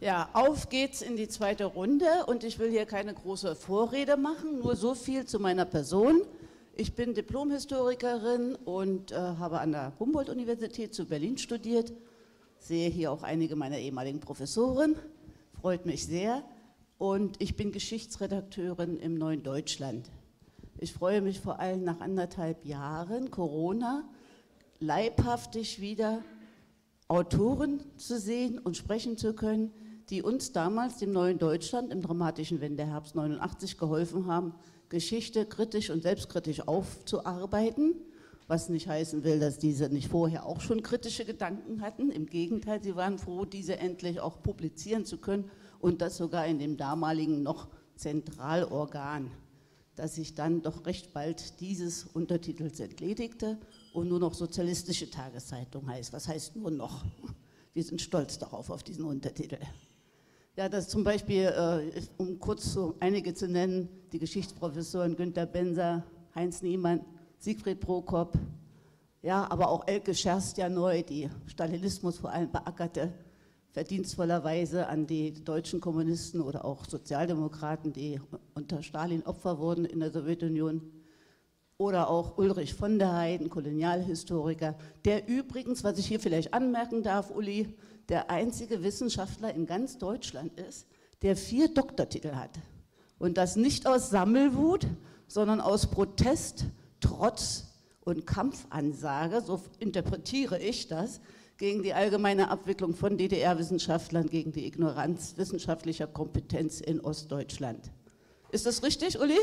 Ja, auf geht's in die zweite Runde und ich will hier keine große Vorrede machen, nur so viel zu meiner Person. Ich bin Diplomhistorikerin und habe an der Humboldt-Universität zu Berlin studiert. Sehe hier auch einige meiner ehemaligen Professoren, freut mich sehr. Und ich bin Geschichtsredakteurin im Neuen Deutschland. Ich freue mich vor allem nach 1,5 Jahren Corona leibhaftig wieder Autoren zu sehen und sprechen zu können, die uns damals, dem Neuen Deutschland, im dramatischen Wendeherbst 89 geholfen haben, Geschichte kritisch und selbstkritisch aufzuarbeiten, was nicht heißen will, dass diese nicht vorher auch schon kritische Gedanken hatten. Im Gegenteil, sie waren froh, diese endlich auch publizieren zu können und das sogar in dem damaligen noch Zentralorgan, das sich dann doch recht bald dieses Untertitels entledigte und nur noch Sozialistische Tageszeitung heißt. Was heißt nur noch? Wir sind stolz darauf, auf diesen Untertitel. Ja, das zum Beispiel, um kurz so einige zu nennen, die Geschichtsprofessoren Günter Benser, Heinz Niemann, Siegfried Prokop, ja, aber auch Elke Scherstjaneu, die Stalinismus vor allem beackerte, verdienstvollerweise an die deutschen Kommunisten oder auch Sozialdemokraten, die unter Stalin Opfer wurden in der Sowjetunion. Oder auch Ulrich von der Heyden, Kolonialhistoriker, der übrigens, was ich hier vielleicht anmerken darf, Uli, der einzige Wissenschaftler in ganz Deutschland ist, der 4 Doktortitel hat. Und das nicht aus Sammelwut, sondern aus Protest, Trotz und Kampfansage, so interpretiere ich das, gegen die allgemeine Abwicklung von DDR-Wissenschaftlern, gegen die Ignoranz wissenschaftlicher Kompetenz in Ostdeutschland. Ist das richtig, Uli?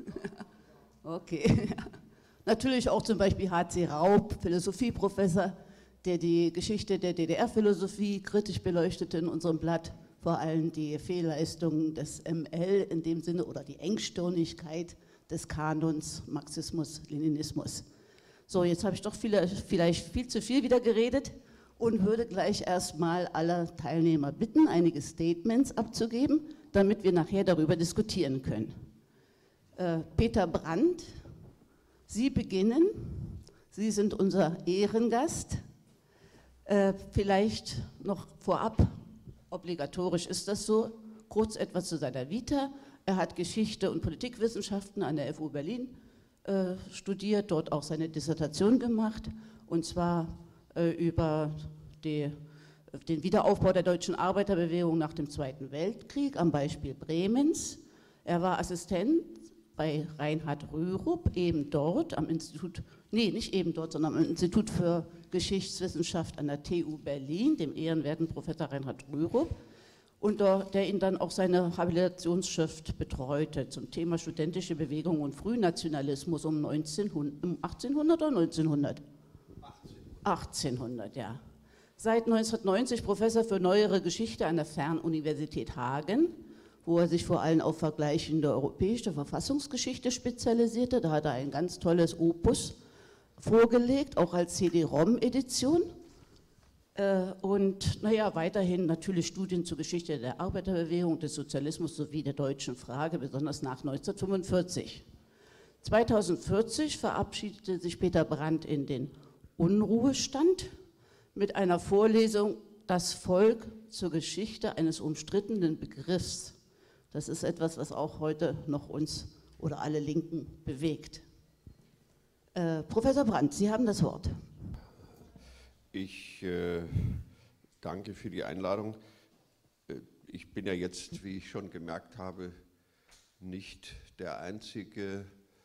Okay. Natürlich auch zum Beispiel H.C. Raub, Philosophieprofessor, der die Geschichte der DDR-Philosophie kritisch beleuchtete in unserem Blatt, vor allem die Fehlleistungen des ML in dem Sinne oder die Engstirnigkeit des Kanons Marxismus, Leninismus. So, jetzt habe ich doch vielleicht viel zu viel wieder geredet und würde gleich erstmal alle Teilnehmer bitten, einige Statements abzugeben, damit wir nachher darüber diskutieren können. Peter Brandt, Sie beginnen. Sie sind unser Ehrengast. Vielleicht noch vorab, obligatorisch ist das so, kurz etwas zu seiner Vita. Er hat Geschichte und Politikwissenschaften an der FU Berlin studiert, dort auch seine Dissertation gemacht, und zwar über den Wiederaufbau der deutschen Arbeiterbewegung nach dem Zweiten Weltkrieg am Beispiel Bremens. Er war Assistent bei Reinhard Rürup, eben dort am Institut, nee, nicht eben dort, sondern am Institut für Geschichtswissenschaft an der TU Berlin, dem ehrenwerten Professor Reinhard Rürup, und der ihn dann auch seine Habilitationsschrift betreute zum Thema studentische Bewegung und Frühnationalismus um 1800 oder 1900? 1800, ja. Seit 1990 Professor für Neuere Geschichte an der Fernuniversität Hagen, wo er sich vor allem auf vergleichende europäische Verfassungsgeschichte spezialisierte. Da hat er ein ganz tolles Opus vorgelegt, auch als CD-ROM-Edition. Und naja, weiterhin natürlich Studien zur Geschichte der Arbeiterbewegung, des Sozialismus sowie der deutschen Frage, besonders nach 1945. 2040 verabschiedete sich Peter Brandt in den Unruhestand mit einer Vorlesung Das Volk zur Geschichte eines umstrittenen Begriffs. Das ist etwas, was auch heute noch uns oder alle Linken bewegt. Professor Brandt, Sie haben das Wort. Ich danke für die Einladung. Ich bin ja jetzt, wie ich schon gemerkt habe, nicht der einzige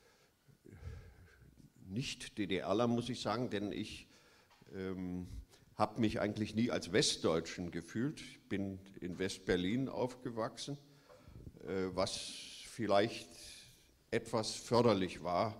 Nicht-DDRler, muss ich sagen, denn ich habe mich eigentlich nie als Westdeutschen gefühlt. Ich bin in West-Berlin aufgewachsen, was vielleicht etwas förderlich war,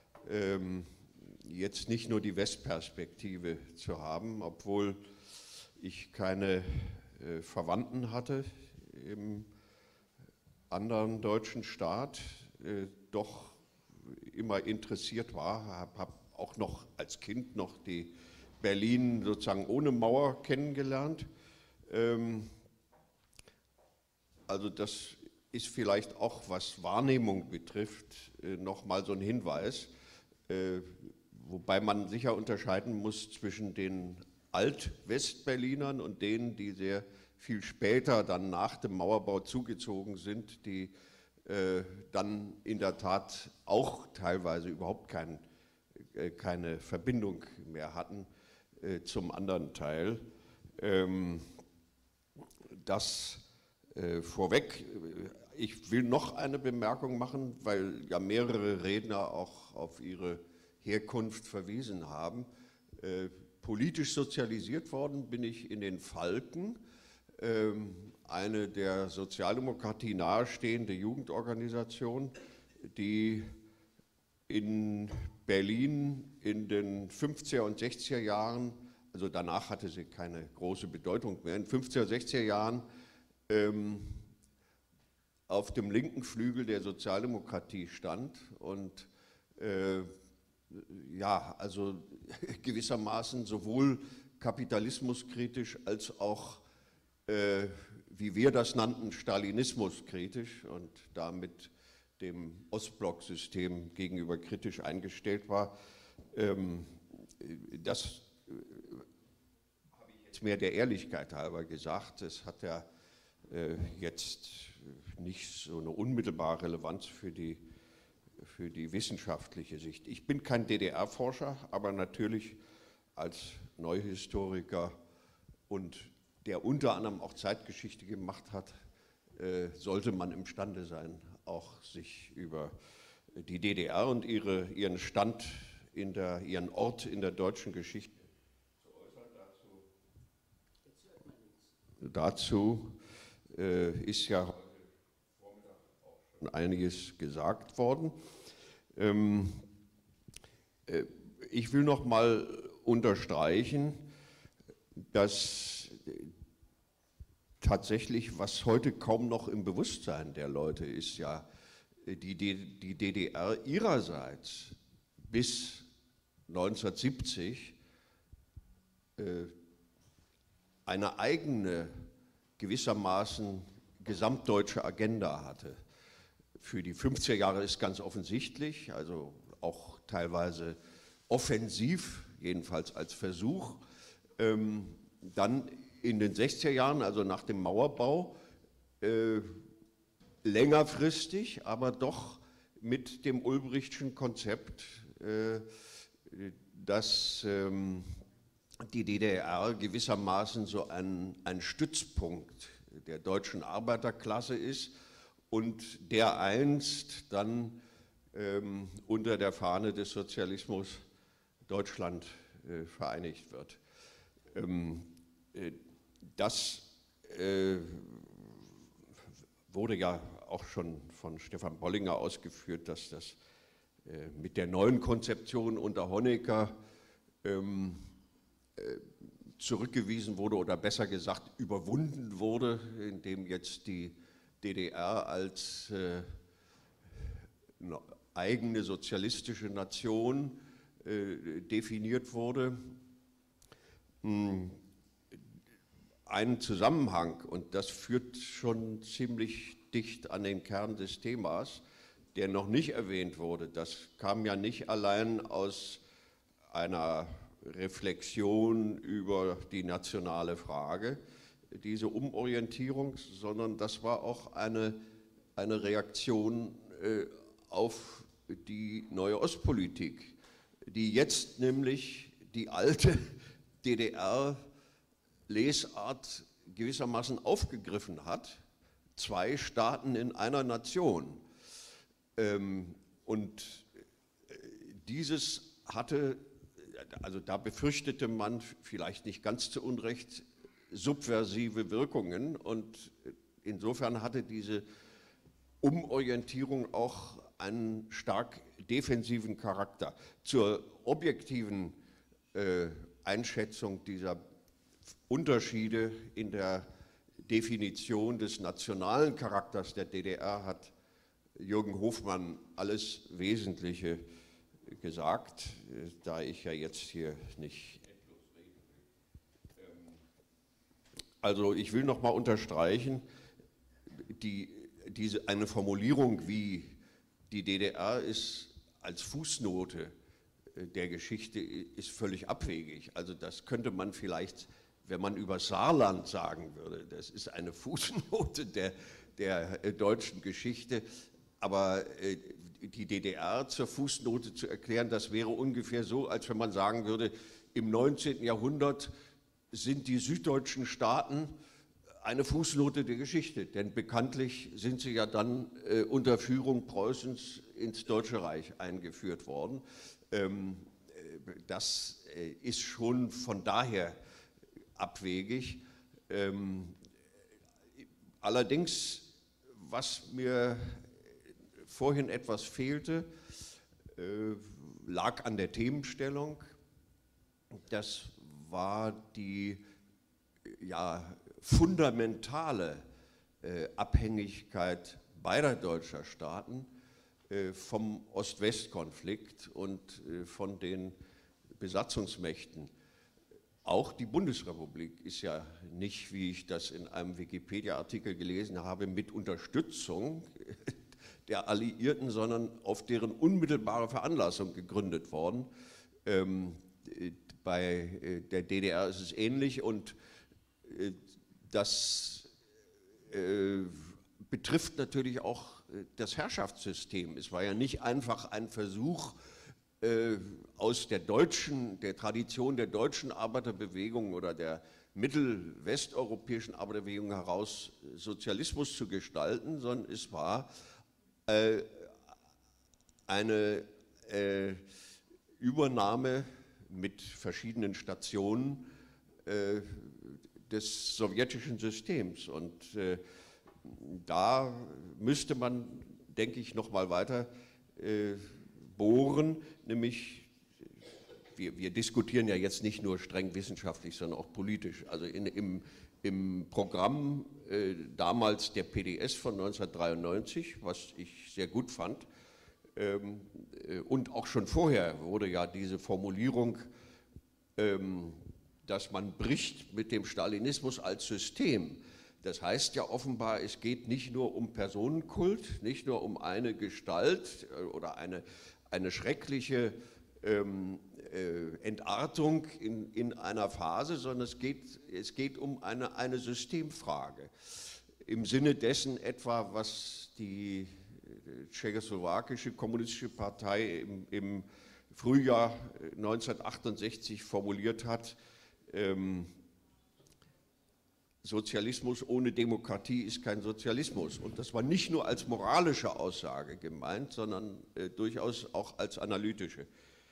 jetzt nicht nur die Westperspektive zu haben, obwohl ich keine Verwandten hatte im anderen deutschen Staat, doch immer interessiert war, habe auch noch als Kind noch die Berlin sozusagen ohne Mauer kennengelernt. Also das ist vielleicht auch, was Wahrnehmung betrifft, nochmal so ein Hinweis, wobei man sicher unterscheiden muss zwischen den Alt-Westberlinern und denen, die sehr viel später, dann nach dem Mauerbau zugezogen sind, die dann in der Tat auch teilweise überhaupt keine Verbindung mehr hatten zum anderen Teil. Das vorweg. Ich will noch eine Bemerkung machen, weil ja mehrere Redner auch auf ihre Herkunft verwiesen haben. Politisch sozialisiert worden bin ich in den Falken, eine der Sozialdemokratie nahestehende Jugendorganisation, die in Berlin in den 50er und 60er Jahren, also danach hatte sie keine große Bedeutung mehr, in den 50er und 60er Jahren auf dem linken Flügel der Sozialdemokratie stand und ja, also gewissermaßen sowohl kapitalismuskritisch als auch, wie wir das nannten, stalinismuskritisch und damit dem Ostblock-System gegenüber kritisch eingestellt war. Das habe ich jetzt mehr der Ehrlichkeit halber gesagt. Es hat ja jetzt nicht so eine unmittelbare Relevanz für die wissenschaftliche Sicht. Ich bin kein DDR-Forscher, aber natürlich als Neuhistoriker und der unter anderem auch Zeitgeschichte gemacht hat, sollte man imstande sein, auch sich über die DDR und ihren Stand, ihren Ort in der deutschen Geschichte zu äußern. Dazu ist ja heute Vormittag auch schon einiges gesagt worden. Ich will noch mal unterstreichen, dass tatsächlich, was heute kaum noch im Bewusstsein der Leute ist, ja die DDR ihrerseits bis 1970 eine eigene, gewissermaßen gesamtdeutsche Agenda hatte. Für die 50er Jahre ist ganz offensichtlich, also auch teilweise offensiv, jedenfalls als Versuch. Dann in den 60er Jahren, also nach dem Mauerbau, längerfristig, aber doch mit dem Ulbrichtschen Konzept, dass die DDR gewissermaßen so ein Stützpunkt der deutschen Arbeiterklasse ist und der einst dann unter der Fahne des Sozialismus Deutschland vereinigt wird. Das wurde ja auch schon von Stefan Bollinger ausgeführt, dass das mit der neuen Konzeption unter Honecker zurückgewiesen wurde oder besser gesagt überwunden wurde, indem jetzt die DDR als eine eigene sozialistische Nation definiert wurde. Ein Zusammenhang, und das führt schon ziemlich dicht an den Kern des Themas, der noch nicht erwähnt wurde, das kam ja nicht allein aus einer Reflexion über die nationale Frage, diese Umorientierung, sondern das war auch eine Reaktion auf die neue Ostpolitik, die jetzt nämlich die alte DDR-Lesart gewissermaßen aufgegriffen hat, zwei Staaten in einer Nation. Und dieses hatte, also da befürchtete man vielleicht nicht ganz zu Unrecht subversive Wirkungen und insofern hatte diese Umorientierung auch einen stark defensiven Charakter. Zur objektiven Einschätzung dieser Unterschiede in der Definition des nationalen Charakters der DDR hat Jürgen Hofmann alles Wesentliche gesagt, da ich ja jetzt hier nicht endlos reden will. Also ich will noch mal unterstreichen, eine Formulierung wie die DDR ist als Fußnote der Geschichte ist völlig abwegig. Also das könnte man vielleicht, wenn man über Saarland sagen würde, das ist eine Fußnote der deutschen Geschichte, aber die DDR zur Fußnote zu erklären, das wäre ungefähr so, als wenn man sagen würde, im 19. Jahrhundert sind die süddeutschen Staaten eine Fußnote der Geschichte, denn bekanntlich sind sie ja dann unter Führung Preußens ins Deutsche Reich eingeführt worden. Das ist schon von daher abwegig. Allerdings, was mir vorhin etwas fehlte, lag an der Themenstellung. Das war die fundamentale Abhängigkeit beider deutscher Staaten vom Ost-West-Konflikt und von den Besatzungsmächten. Auch die Bundesrepublik ist ja nicht, wie ich das in einem Wikipedia-Artikel gelesen habe, mit Unterstützung der Alliierten, sondern auf deren unmittelbare Veranlassung gegründet worden. Bei der DDR ist es ähnlich und das betrifft natürlich auch das Herrschaftssystem. Es war ja nicht einfach ein Versuch, aus der Tradition der deutschen Arbeiterbewegung oder der mittelwesteuropäischen Arbeiterbewegung heraus Sozialismus zu gestalten, sondern es war eine Übernahme mit verschiedenen Stationen des sowjetischen Systems. Und da müsste man, denke ich, noch mal weiter bohren, nämlich wir diskutieren ja jetzt nicht nur streng wissenschaftlich, sondern auch politisch. Also im Programm damals der PDS von 1993, was ich sehr gut fand, und auch schon vorher wurde ja diese Formulierung, dass man bricht mit dem Stalinismus als System. Das heißt ja offenbar, es geht nicht nur um Personenkult, nicht nur um eine Gestalt oder eine schreckliche Entartung in einer Phase, sondern es geht um eine Systemfrage. Im Sinne dessen etwa, was die tschechoslowakische kommunistische Partei im Frühjahr 1968 formuliert hat, Sozialismus ohne Demokratie ist kein Sozialismus. Und das war nicht nur als moralische Aussage gemeint, sondern durchaus auch als analytische.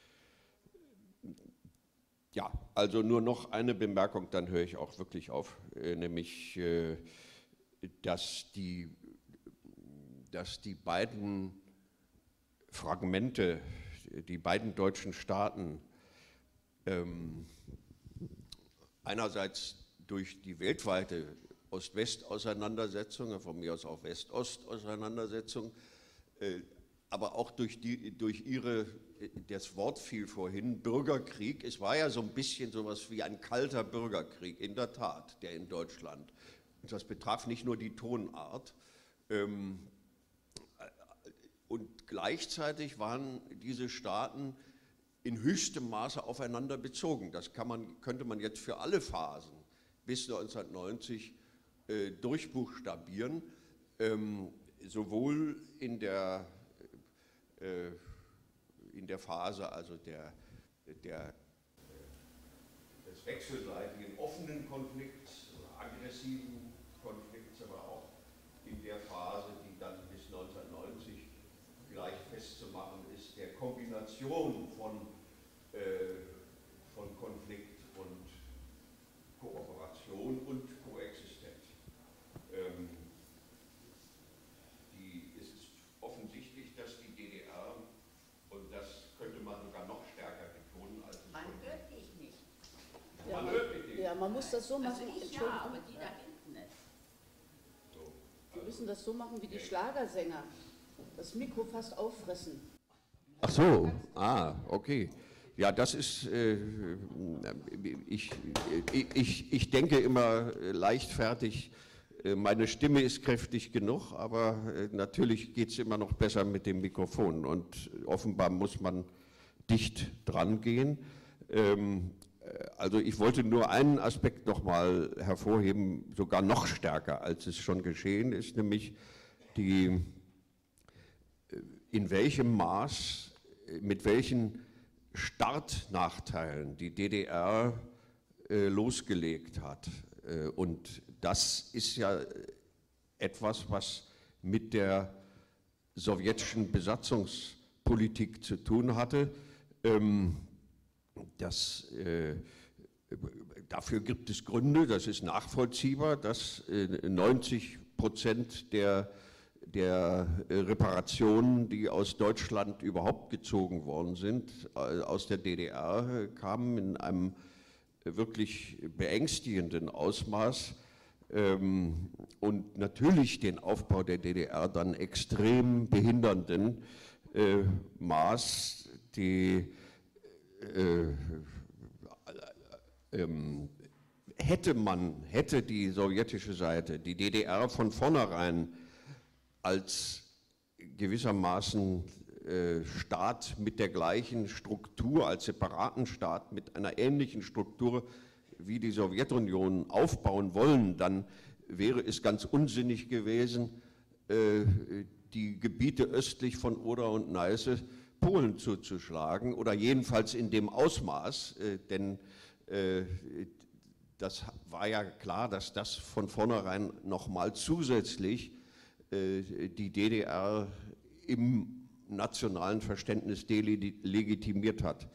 Ja, also nur noch eine Bemerkung, dann höre ich auch wirklich auf, nämlich, dass die beiden Fragmente, die beiden deutschen Staaten, einerseits durch die weltweite Ost-West-Auseinandersetzung, von mir aus auch West-Ost-Auseinandersetzung, aber auch durch das Wort fiel vorhin, Bürgerkrieg, es war ja so ein bisschen sowas wie ein kalter Bürgerkrieg, in der Tat, der in Deutschland. Und das betraf nicht nur die Tonart, und gleichzeitig waren diese Staaten in höchstem Maße aufeinander bezogen. Das könnte man jetzt für alle Phasen bis 1990 durchbuchstabieren, sowohl in der Phase also des wechselseitigen offenen Konflikts oder aggressiven Konflikts, aber auch in der Phase, die dann bis 1990 vielleicht festzumachen ist, der Kombination von Konflikt und Kooperation und Koexistenz. Es ist offensichtlich, dass die DDR, und das könnte man sogar noch stärker betonen, als es man hört dich nicht. Ja, man hört mich nicht. Ja, man muss das so machen. Also ich ja, aber die da hinten nicht. So, Wir müssen das so machen wie die Schlagersänger. Das Mikro fast auffressen. ach so, okay. Ja, das ist, ich denke immer leichtfertig, meine Stimme ist kräftig genug, aber natürlich geht es immer noch besser mit dem Mikrofon und offenbar muss man dicht dran gehen. Also ich wollte nur einen Aspekt noch mal hervorheben, sogar noch stärker, als es schon geschehen ist, nämlich in welchem Maß, mit welchen Startnachteilen die DDR losgelegt hat. Und das ist ja etwas, was mit der sowjetischen Besatzungspolitik zu tun hatte. Dafür gibt es Gründe, das ist nachvollziehbar, dass 90% der Reparationen, die aus Deutschland überhaupt gezogen worden sind, aus der DDR, kamen in einem wirklich beängstigenden Ausmaß und natürlich den Aufbau der DDR dann extrem behindernden Maß, hätte die sowjetische Seite die DDR von vornherein als gewissermaßen Staat mit der gleichen Struktur, als separaten Staat mit einer ähnlichen Struktur wie die Sowjetunion aufbauen wollen, dann wäre es ganz unsinnig gewesen, die Gebiete östlich von Oder und Neiße Polen zuzuschlagen oder jedenfalls in dem Ausmaß, denn das war ja klar, dass das von vornherein nochmal zusätzlich die DDR im nationalen Verständnis delegitimiert hat.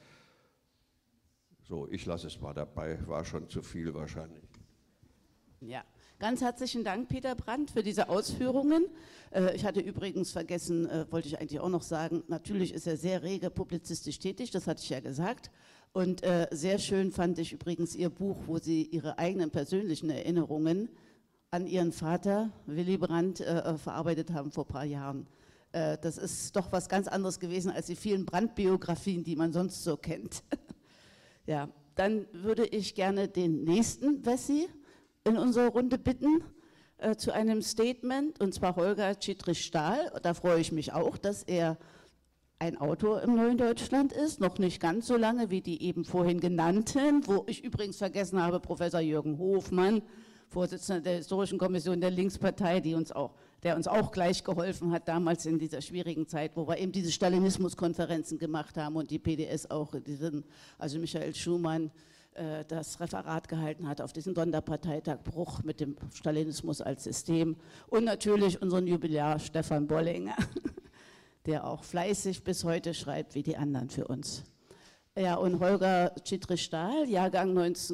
So, ich lasse es mal dabei, war schon zu viel wahrscheinlich. Ja, ganz herzlichen Dank, Peter Brandt, für diese Ausführungen. Ich hatte übrigens vergessen, wollte ich eigentlich auch noch sagen, natürlich ist er sehr rege publizistisch tätig, das hatte ich ja gesagt. Und sehr schön fand ich übrigens Ihr Buch, wo Sie Ihre eigenen persönlichen Erinnerungen an Ihren Vater, Willy Brandt, verarbeitet haben vor ein paar Jahren. Das ist doch was ganz anderes gewesen als die vielen Brandt-Biografien, die man sonst so kennt. Ja, dann würde ich gerne den nächsten Wessi in unserer Runde bitten zu einem Statement, und zwar Holger Tschitrich-Stahl. Da freue ich mich auch, dass er ein Autor im Neuen Deutschland ist, noch nicht ganz so lange wie die eben vorhin genannten, wo ich übrigens vergessen habe, Professor Jürgen Hofmann, Vorsitzender der Historischen Kommission der Linkspartei, der uns auch gleich geholfen hat, damals in dieser schwierigen Zeit, wo wir eben diese Stalinismus-Konferenzen gemacht haben und die PDS auch, also Michael Schumann, das Referat gehalten hat auf diesen Sonderparteitag Bruch mit dem Stalinismus als System und natürlich unseren Jubilar Stefan Bollinger, der auch fleißig bis heute schreibt wie die anderen für uns. Ja, und Holger Tschitrich-Stahl, Jahrgang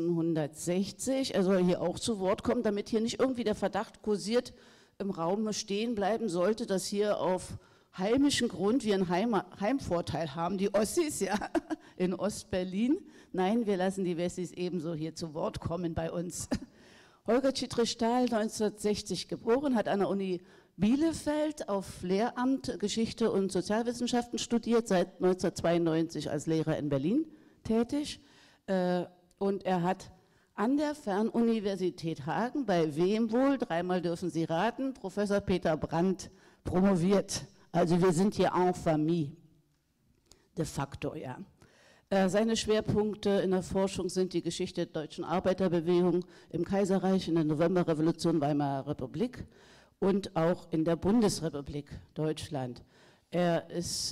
1960, er soll hier auch zu Wort kommen, damit hier nicht irgendwie der Verdacht kursiert, im Raum stehen bleiben sollte, dass hier auf heimischem Grund wir einen Heimvorteil haben, die Ossis, ja, in Ostberlin. Nein, wir lassen die Wessis ebenso hier zu Wort kommen bei uns. Holger Tschitrich-Stahl, 1960 geboren, hat an der Uni Bielefeld auf Lehramt Geschichte und Sozialwissenschaften studiert, seit 1992 als Lehrer in Berlin tätig. Und er hat an der Fernuniversität Hagen, bei wem wohl, dreimal dürfen Sie raten, Professor Peter Brandt promoviert. Also wir sind hier en famille, de facto, ja. Seine Schwerpunkte in der Forschung sind die Geschichte der deutschen Arbeiterbewegung im Kaiserreich, in der Novemberrevolution, Weimarer Republik und auch in der Bundesrepublik Deutschland. Er ist,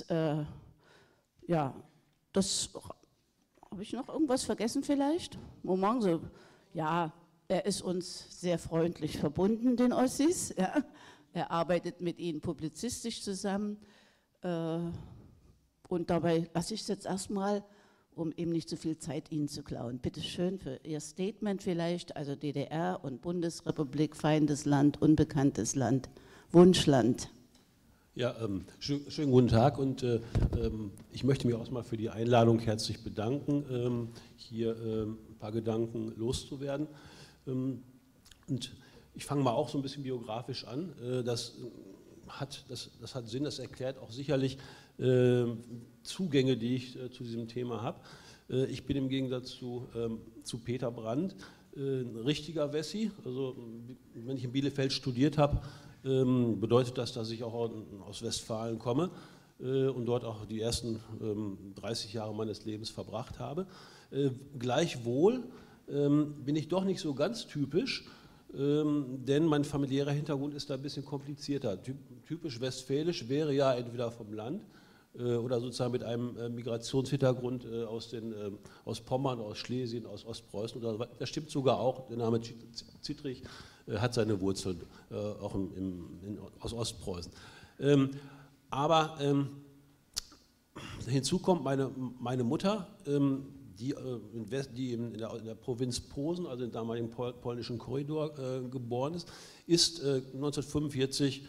ja, das, habe ich noch irgendwas vergessen vielleicht? Moment, so, ja, er ist uns sehr freundlich verbunden, den Ossis, ja. Er arbeitet mit ihnen publizistisch zusammen und dabei lasse ich es jetzt erstmal, um eben nicht zu viel Zeit Ihnen zu klauen. Bitte schön für Ihr Statement vielleicht, also DDR und Bundesrepublik, Feindesland, unbekanntes Land, Wunschland. Ja, schönen guten Tag und ich möchte mich auch mal für die Einladung herzlich bedanken, hier ein paar Gedanken loszuwerden. Und ich fange mal auch so ein bisschen biografisch an. Das hat Sinn, das erklärt auch sicherlich Zugänge, die ich zu diesem Thema habe. Ich bin im Gegensatz zu Peter Brandt ein richtiger Wessi. Also wenn ich in Bielefeld studiert habe, bedeutet das, dass ich auch aus Westfalen komme und dort auch die ersten 30 Jahre meines Lebens verbracht habe. Gleichwohl bin ich doch nicht so ganz typisch, denn mein familiärer Hintergrund ist da ein bisschen komplizierter. Typisch westfälisch wäre ja entweder vom Land oder sozusagen mit einem Migrationshintergrund aus Pommern, aus Schlesien, aus Ostpreußen. Das stimmt sogar auch, der Name Zittrich hat seine Wurzeln auch aus Ostpreußen. Aber hinzu kommt meine Mutter, die in der Provinz Posen, also im damaligen polnischen Korridor, geboren ist 1945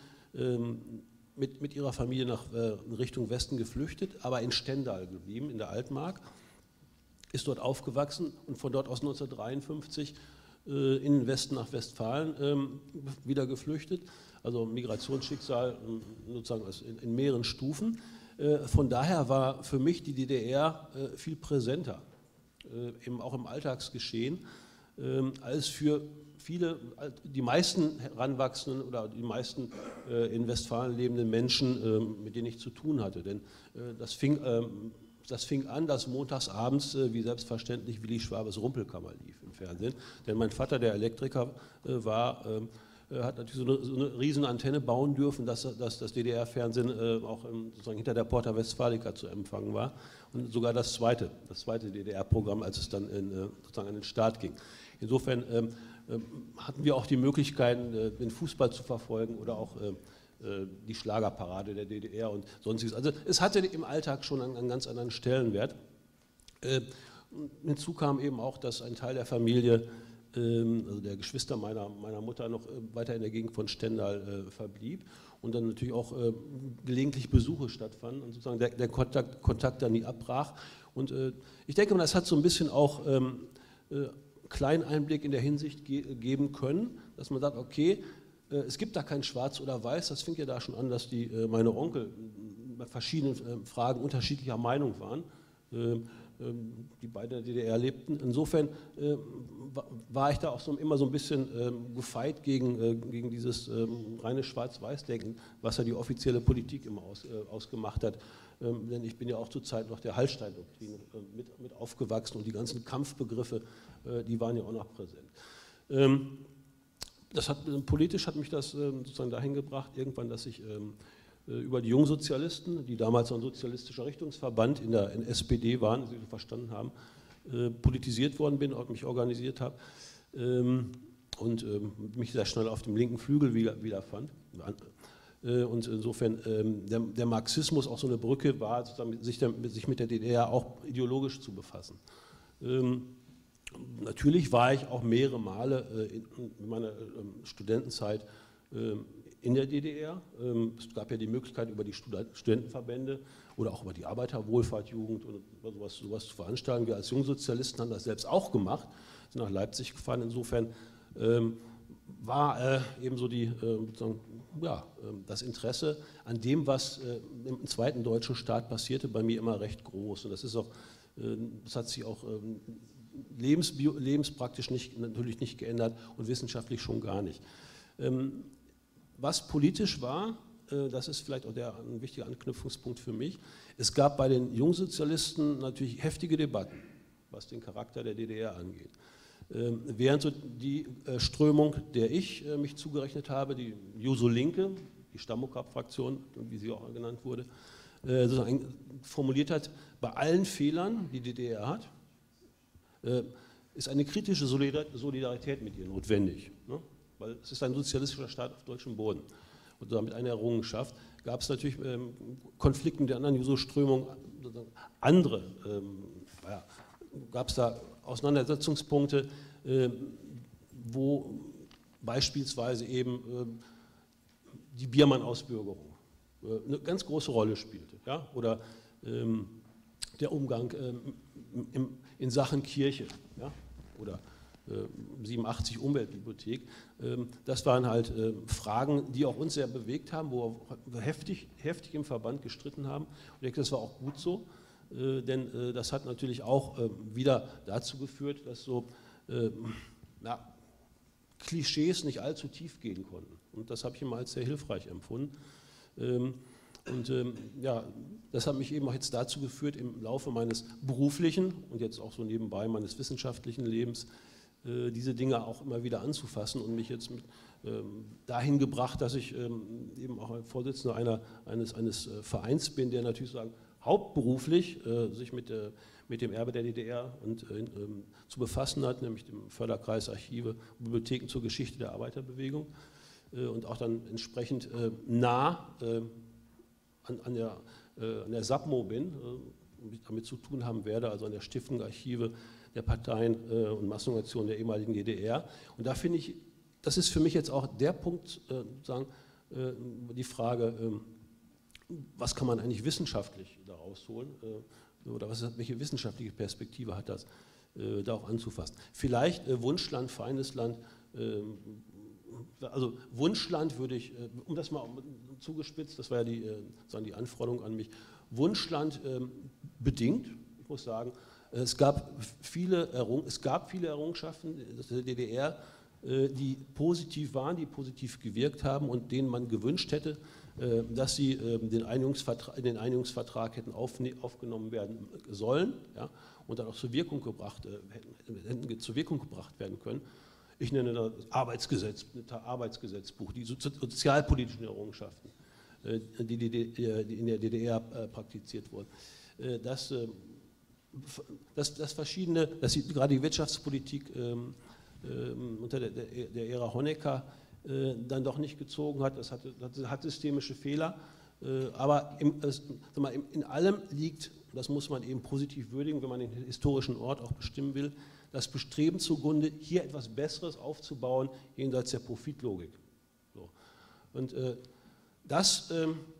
mit ihrer Familie in Richtung Westen geflüchtet, aber in Stendal geblieben, in der Altmark, ist dort aufgewachsen und von dort aus 1953 in den Westen nach Westfalen wieder geflüchtet, also Migrationsschicksal sozusagen in mehreren Stufen. Von daher war für mich die DDR viel präsenter, auch im Alltagsgeschehen, als für die meisten Heranwachsenden oder die meisten in Westfalen lebenden Menschen, mit denen ich zu tun hatte. Denn das fing an, dass montags abends, wie selbstverständlich, Willi Schwabes Rumpelkammer lief im Fernsehen. Denn mein Vater, der Elektriker war, hat natürlich so eine riesen Antenne bauen dürfen, dass das DDR-Fernsehen auch sozusagen hinter der Porta Westfalica zu empfangen war. Und sogar das zweite DDR-Programm, als es dann sozusagen an den Start ging. Insofern hatten wir auch die Möglichkeiten, den Fußball zu verfolgen oder auch die Schlagerparade der DDR und sonstiges. Also es hatte im Alltag schon einen ganz anderen Stellenwert. Hinzu kam eben auch, dass ein Teil der Familie, also der Geschwister meiner Mutter, noch weiter in der Gegend von Stendal verblieb und dann natürlich auch gelegentlich Besuche stattfanden und sozusagen der Kontakt da nie abbrach. Und ich denke mal, das hat so ein bisschen auch kleinen Einblick in der Hinsicht geben können, dass man sagt, okay, es gibt da kein Schwarz oder Weiß, das fing ja da schon an, dass meine Onkel bei verschiedenen Fragen unterschiedlicher Meinung waren, die beide in der DDR lebten. Insofern war ich da auch immer so ein bisschen gefeit gegen dieses reine Schwarz-Weiß-Denken, was ja die offizielle Politik immer ausgemacht hat. Denn ich bin ja auch zur Zeit noch der Hallstein-Doktrin mit aufgewachsen und die ganzen Kampfbegriffe, die waren ja auch noch präsent. Politisch hat mich das sozusagen dahin gebracht, irgendwann, dass ich über die Jungsozialisten, die damals ein sozialistischer Richtungsverband in SPD waren, wie Sie verstanden haben, politisiert worden bin und mich organisiert habe und mich sehr schnell auf dem linken Flügel wiederfand. Und insofern der Marxismus auch so eine Brücke war, sich mit der DDR auch ideologisch zu befassen. Natürlich war ich auch mehrere Male in meiner Studentenzeit in der DDR. Es gab ja die Möglichkeit, über die Studentenverbände oder auch über die Arbeiterwohlfahrtjugend oder sowas zu veranstalten. Wir als Jungsozialisten haben das selbst auch gemacht, sind nach Leipzig gefahren. Insofern war ebenso das Interesse an dem, was im zweiten deutschen Staat passierte, bei mir immer recht groß. Und das hat sich auch lebenspraktisch natürlich nicht geändert und wissenschaftlich schon gar nicht. Was politisch war, das ist vielleicht auch ein wichtiger Anknüpfungspunkt für mich, es gab bei den Jungsozialisten natürlich heftige Debatten, was den Charakter der DDR angeht. Während so die Strömung, der ich mich zugerechnet habe, die Juso-Linke, die Stammokap-Fraktion, wie sie auch genannt wurde, sozusagen formuliert hat, bei allen Fehlern, die DDR hat, ist eine kritische Solidarität mit ihr notwendig. Ne? Weil es ist ein sozialistischer Staat auf deutschem Boden. Und damit eine Errungenschaft gab es natürlich Konflikte mit der anderen Juso-Strömung, gab es da Auseinandersetzungspunkte, wo beispielsweise eben die Biermann-Ausbürgerung eine ganz große Rolle spielte. Ja? Oder der Umgang in Sachen Kirche, ja? Oder 87 Umweltbibliothek. Das waren halt Fragen, die auch uns sehr bewegt haben, wo wir heftig im Verband gestritten haben. Und ich denke, das war auch gut so, denn das hat natürlich auch wieder dazu geführt, dass so Klischees nicht allzu tief gehen konnten. Und das habe ich immer als sehr hilfreich empfunden. Und ja, das hat mich eben auch jetzt dazu geführt, im Laufe meines beruflichen und jetzt auch so nebenbei meines wissenschaftlichen Lebens, diese Dinge auch immer wieder anzufassen und mich jetzt dahin gebracht, dass ich eben auch Vorsitzender eines Vereins bin, der natürlich sagen, hauptberuflich sich mit dem Erbe der DDR zu befassen hat, nämlich dem Förderkreis Archive und Bibliotheken zur Geschichte der Arbeiterbewegung und auch dann entsprechend nah an der SAPMO bin, damit zu tun haben werde, also an der Stiftung Archive der Parteien und Massenorganisationen der ehemaligen DDR. Und da finde ich, das ist für mich jetzt auch der Punkt, die Frage, was kann man eigentlich wissenschaftlich daraus holen oder welche wissenschaftliche Perspektive hat das, da auch anzufassen. Vielleicht Wunschland, Feindesland, also Wunschland würde ich, um das mal zugespitzt, das war ja die Anforderung an mich, Wunschland bedingt, ich muss sagen, es gab viele Errungenschaften der DDR, die positiv waren, die positiv gewirkt haben und denen man gewünscht hätte, dass sie in den Einigungsvertrag hätten aufgenommen werden sollen, ja, und dann auch zur Wirkung gebracht werden können. Ich nenne das Arbeitsgesetzbuch, die sozialpolitischen Errungenschaften, die in der DDR praktiziert wurden. Dass gerade die Wirtschaftspolitik unter der Ära Honecker dann doch nicht gezogen hat, das hat systemische Fehler, aber in allem liegt, das muss man eben positiv würdigen, wenn man den historischen Ort auch bestimmen will, das Bestreben zugrunde, hier etwas Besseres aufzubauen, jenseits der Profitlogik. So. Und es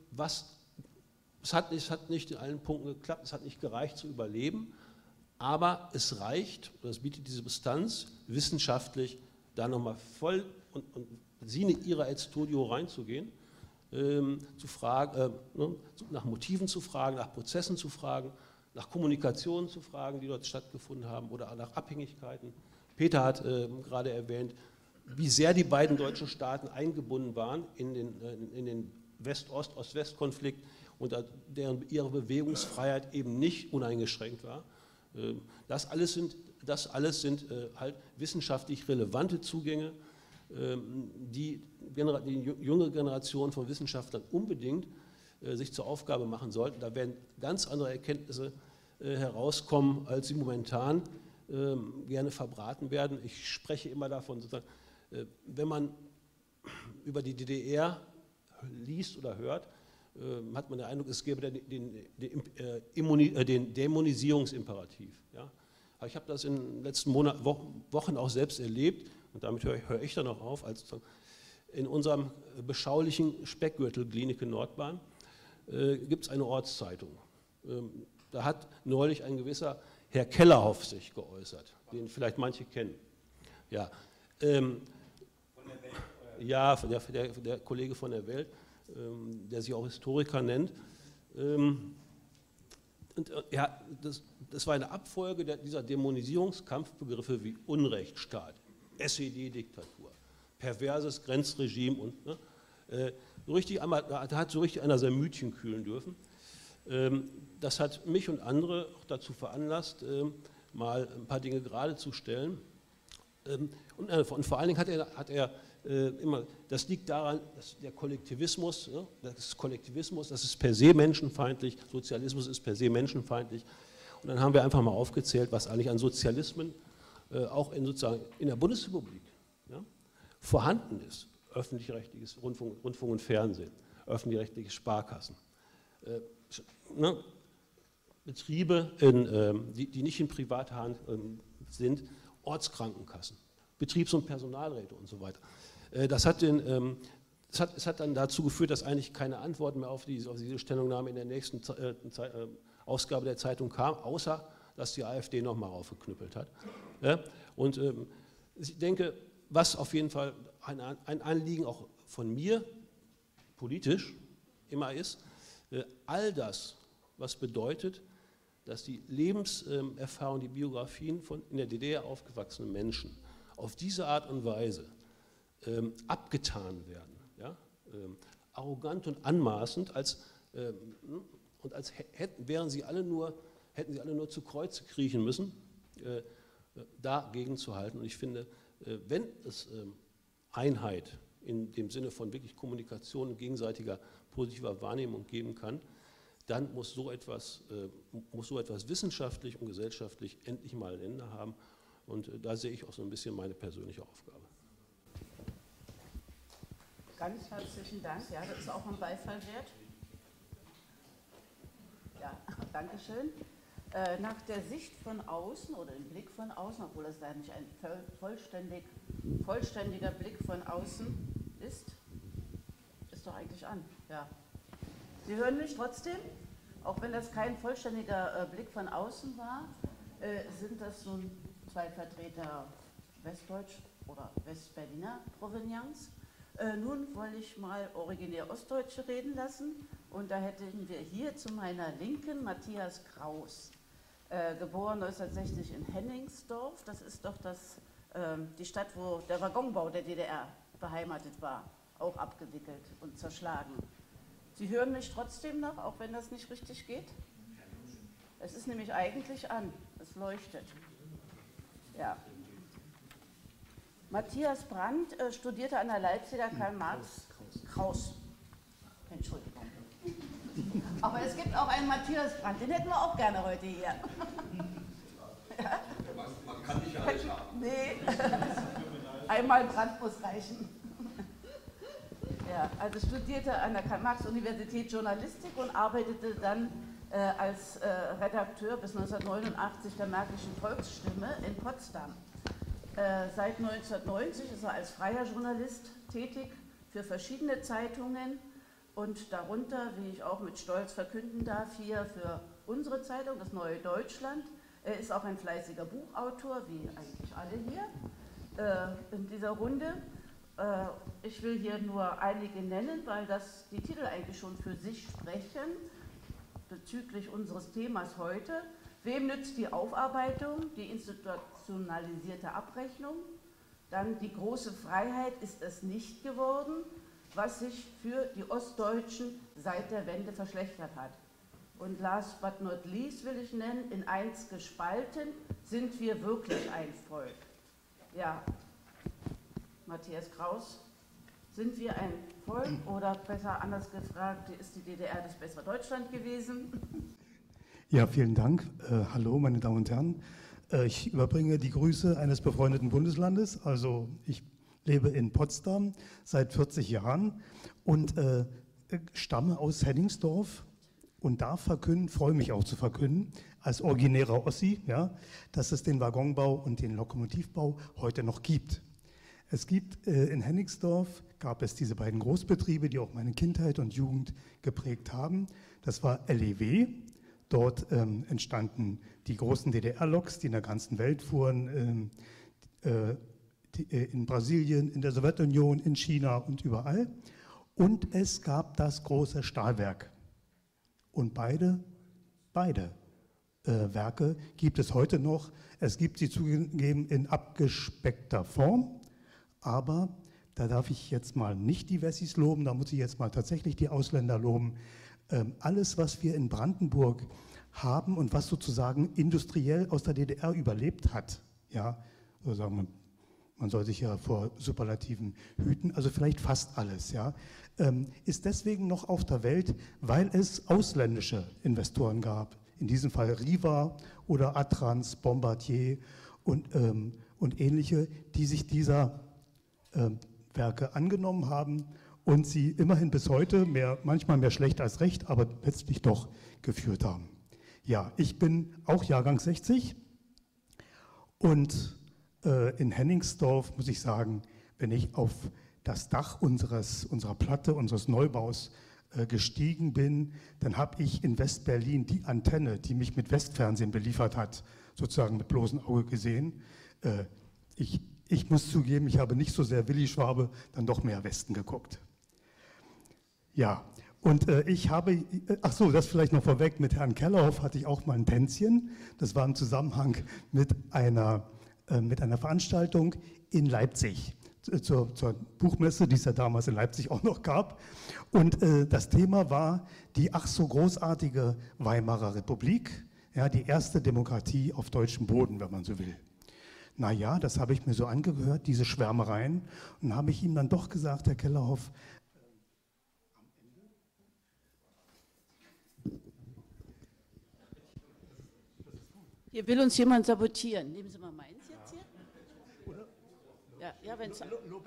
hat nicht in allen Punkten geklappt, es hat nicht gereicht zu überleben, aber es reicht, das bietet diese Substanz, wissenschaftlich da nochmal voll und sine ira et studio reinzugehen, zu fragen, nach Motiven zu fragen, nach Prozessen zu fragen, nach Kommunikationen zu fragen, die dort stattgefunden haben oder nach Abhängigkeiten. Peter hat gerade erwähnt, wie sehr die beiden deutschen Staaten eingebunden waren in den Ost-West-Konflikt und ihre Bewegungsfreiheit eben nicht uneingeschränkt war. Das alles sind halt wissenschaftlich relevante Zugänge, die junge Generation von Wissenschaftlern unbedingt sich zur Aufgabe machen sollten. Da werden ganz andere Erkenntnisse herauskommen, als sie momentan gerne verbraten werden. Ich spreche immer davon, sozusagen, wenn man über die DDR liest oder hört, hat man den Eindruck, es gäbe den Dämonisierungsimperativ. Ja? Ich habe das in den letzten Wochen auch selbst erlebt und damit höre ich dann auch auf, als in unserem beschaulichen Speckgürtel Glienicke Nordbahn gibt es eine Ortszeitung. Da hat neulich ein gewisser Herr Kellerhoff sich geäußert, den vielleicht manche kennen. Ja, von der Welt? Ja, der Kollege von der Welt, der sich auch Historiker nennt. Ja, das war eine Abfolge dieser Dämonisierungskampfbegriffe wie Unrechtsstaat, SED-Diktatur, perverses Grenzregime und da hat so richtig einer sein Mütchen kühlen dürfen. Das hat mich und andere auch dazu veranlasst, mal ein paar Dinge gerade zu stellen. Und vor allen Dingen hat er immer, das liegt daran, dass der Kollektivismus, das ist per se menschenfeindlich, Sozialismus ist per se menschenfeindlich. Und dann haben wir einfach mal aufgezählt, was eigentlich an Sozialismen auch in der Bundesrepublik vorhanden ist. Öffentlich-rechtliches Rundfunk und Fernsehen, öffentlich-rechtliche Sparkassen, Betriebe, die nicht in privater Hand sind, Ortskrankenkassen, Betriebs- und Personalräte und so weiter. Es hat dann dazu geführt, dass eigentlich keine Antwort mehr auf diese Stellungnahme in der nächsten Ausgabe der Zeitung kam, außer dass die AfD nochmal raufgeknüppelt hat. Und ich denke, was auf jeden Fall ein Anliegen auch von mir, politisch, immer ist, all das, was bedeutet, dass die Lebenserfahrung, die Biografien von in der DDR aufgewachsenen Menschen auf diese Art und Weise abgetan werden, ja? Arrogant und anmaßend als Und als hätten sie alle nur zu Kreuze kriechen müssen, dagegen zu halten. Und ich finde, wenn es Einheit in dem Sinne von wirklich Kommunikation und gegenseitiger positiver Wahrnehmung geben kann, dann muss so etwas wissenschaftlich und gesellschaftlich endlich mal ein Ende haben. Und da sehe ich auch so ein bisschen meine persönliche Aufgabe. Ganz herzlichen Dank. Ja, das ist auch ein Beifall wert. Ja, danke schön. Nach der Sicht von außen oder dem Blick von außen, obwohl es da nicht ein vollständiger Blick von außen ist doch eigentlich an. Ja. Sie hören mich trotzdem? Auch wenn das kein vollständiger Blick von außen war, sind das nun zwei Vertreter Westdeutsch oder Westberliner Provenienz. Nun wollte ich mal originär Ostdeutsche reden lassen und da hätten wir hier zu meiner Linken Matthias Kraus, geboren 1960 in Hennigsdorf. Das ist doch die Stadt, wo der Waggonbau der DDR beheimatet war, auch abgewickelt und zerschlagen. Sie hören mich trotzdem noch, auch wenn das nicht richtig geht? Es ist nämlich eigentlich an, es leuchtet. Ja. Matthias Brandt studierte an der Leipziger Karl-Marx. Entschuldigung. Aber es gibt auch einen Matthias Brandt, den hätten wir auch gerne heute hier. Ja? Man kann nicht alles haben. Nee, einmal Brandt muss reichen. Ja, also studierte an der Karl-Marx-Universität Journalistik und arbeitete dann als Redakteur bis 1989 der Märkischen Volksstimme in Potsdam. Seit 1990 ist er als freier Journalist tätig für verschiedene Zeitungen und darunter, wie ich auch mit Stolz verkünden darf, hier für unsere Zeitung, das Neue Deutschland. Er ist auch ein fleißiger Buchautor, wie eigentlich alle hier in dieser Runde. Ich will hier nur einige nennen, weil die Titel eigentlich schon für sich sprechen bezüglich unseres Themas heute. Wem nützt die Aufarbeitung, die institutionalisierte Abrechnung? Dann die große Freiheit ist es nicht geworden, was sich für die Ostdeutschen seit der Wende verschlechtert hat. Und last but not least will ich nennen, in eins gespalten, sind wir wirklich ein Volk? Ja, Matthias Kraus, sind wir ein Volk oder besser anders gefragt, ist die DDR das bessere Deutschland gewesen? Ja, vielen Dank. Hallo, meine Damen und Herren. Ich überbringe die Grüße eines befreundeten Bundeslandes. Also ich lebe in Potsdam seit 40 Jahren und stamme aus Hennigsdorf und darf verkünden, freue mich auch zu verkünden, als originärer Ossi, ja, dass es den Waggonbau und den Lokomotivbau heute noch gibt. Es gibt in Hennigsdorf, gab es diese beiden Großbetriebe, die auch meine Kindheit und Jugend geprägt haben. Das war LEW. Dort entstanden die großen DDR-Loks, die in der ganzen Welt fuhren, in Brasilien, in der Sowjetunion, in China und überall. Und es gab das große Stahlwerk. Und beide Werke gibt es heute noch. Es gibt sie zugegeben in abgespeckter Form, aber da darf ich jetzt mal nicht die Wessis loben, da muss ich jetzt mal tatsächlich die Ausländer loben. Alles, was wir in Brandenburg haben und was sozusagen industriell aus der DDR überlebt hat, ja, sozusagen, man soll sich ja vor Superlativen hüten, also vielleicht fast alles, ja, ist deswegen noch auf der Welt, weil es ausländische Investoren gab. In diesem Fall Riva oder Atrans, Bombardier und ähnliche, die sich dieser Werke angenommen haben und sie immerhin bis heute, manchmal mehr schlecht als recht, aber letztlich doch geführt haben. Ja, ich bin auch Jahrgang 60 und in Hennigsdorf, muss ich sagen, wenn ich auf das Dach unserer Platte, unseres Neubaus gestiegen bin, dann habe ich in West-Berlin die Antenne, die mich mit Westfernsehen beliefert hat, sozusagen mit bloßem Auge gesehen. Ich muss zugeben, ich habe nicht so sehr Willi Schwabe, dann doch mehr Westen geguckt. Ja, und ich habe, ach so, das vielleicht noch vorweg, mit Herrn Kellerhoff hatte ich auch mal ein Tänzchen. Das war im Zusammenhang mit einer Veranstaltung in Leipzig. zur Buchmesse, die es ja damals in Leipzig auch noch gab. Und das Thema war die ach so großartige Weimarer Republik, ja, die erste Demokratie auf deutschem Boden, wenn man so will. Naja, das habe ich mir so angehört, diese Schwärmereien. Und habe ich ihm dann doch gesagt, Herr Kellerhoff, hier will uns jemand sabotieren. Nehmen Sie mal meins jetzt hier. Ja, wenn es...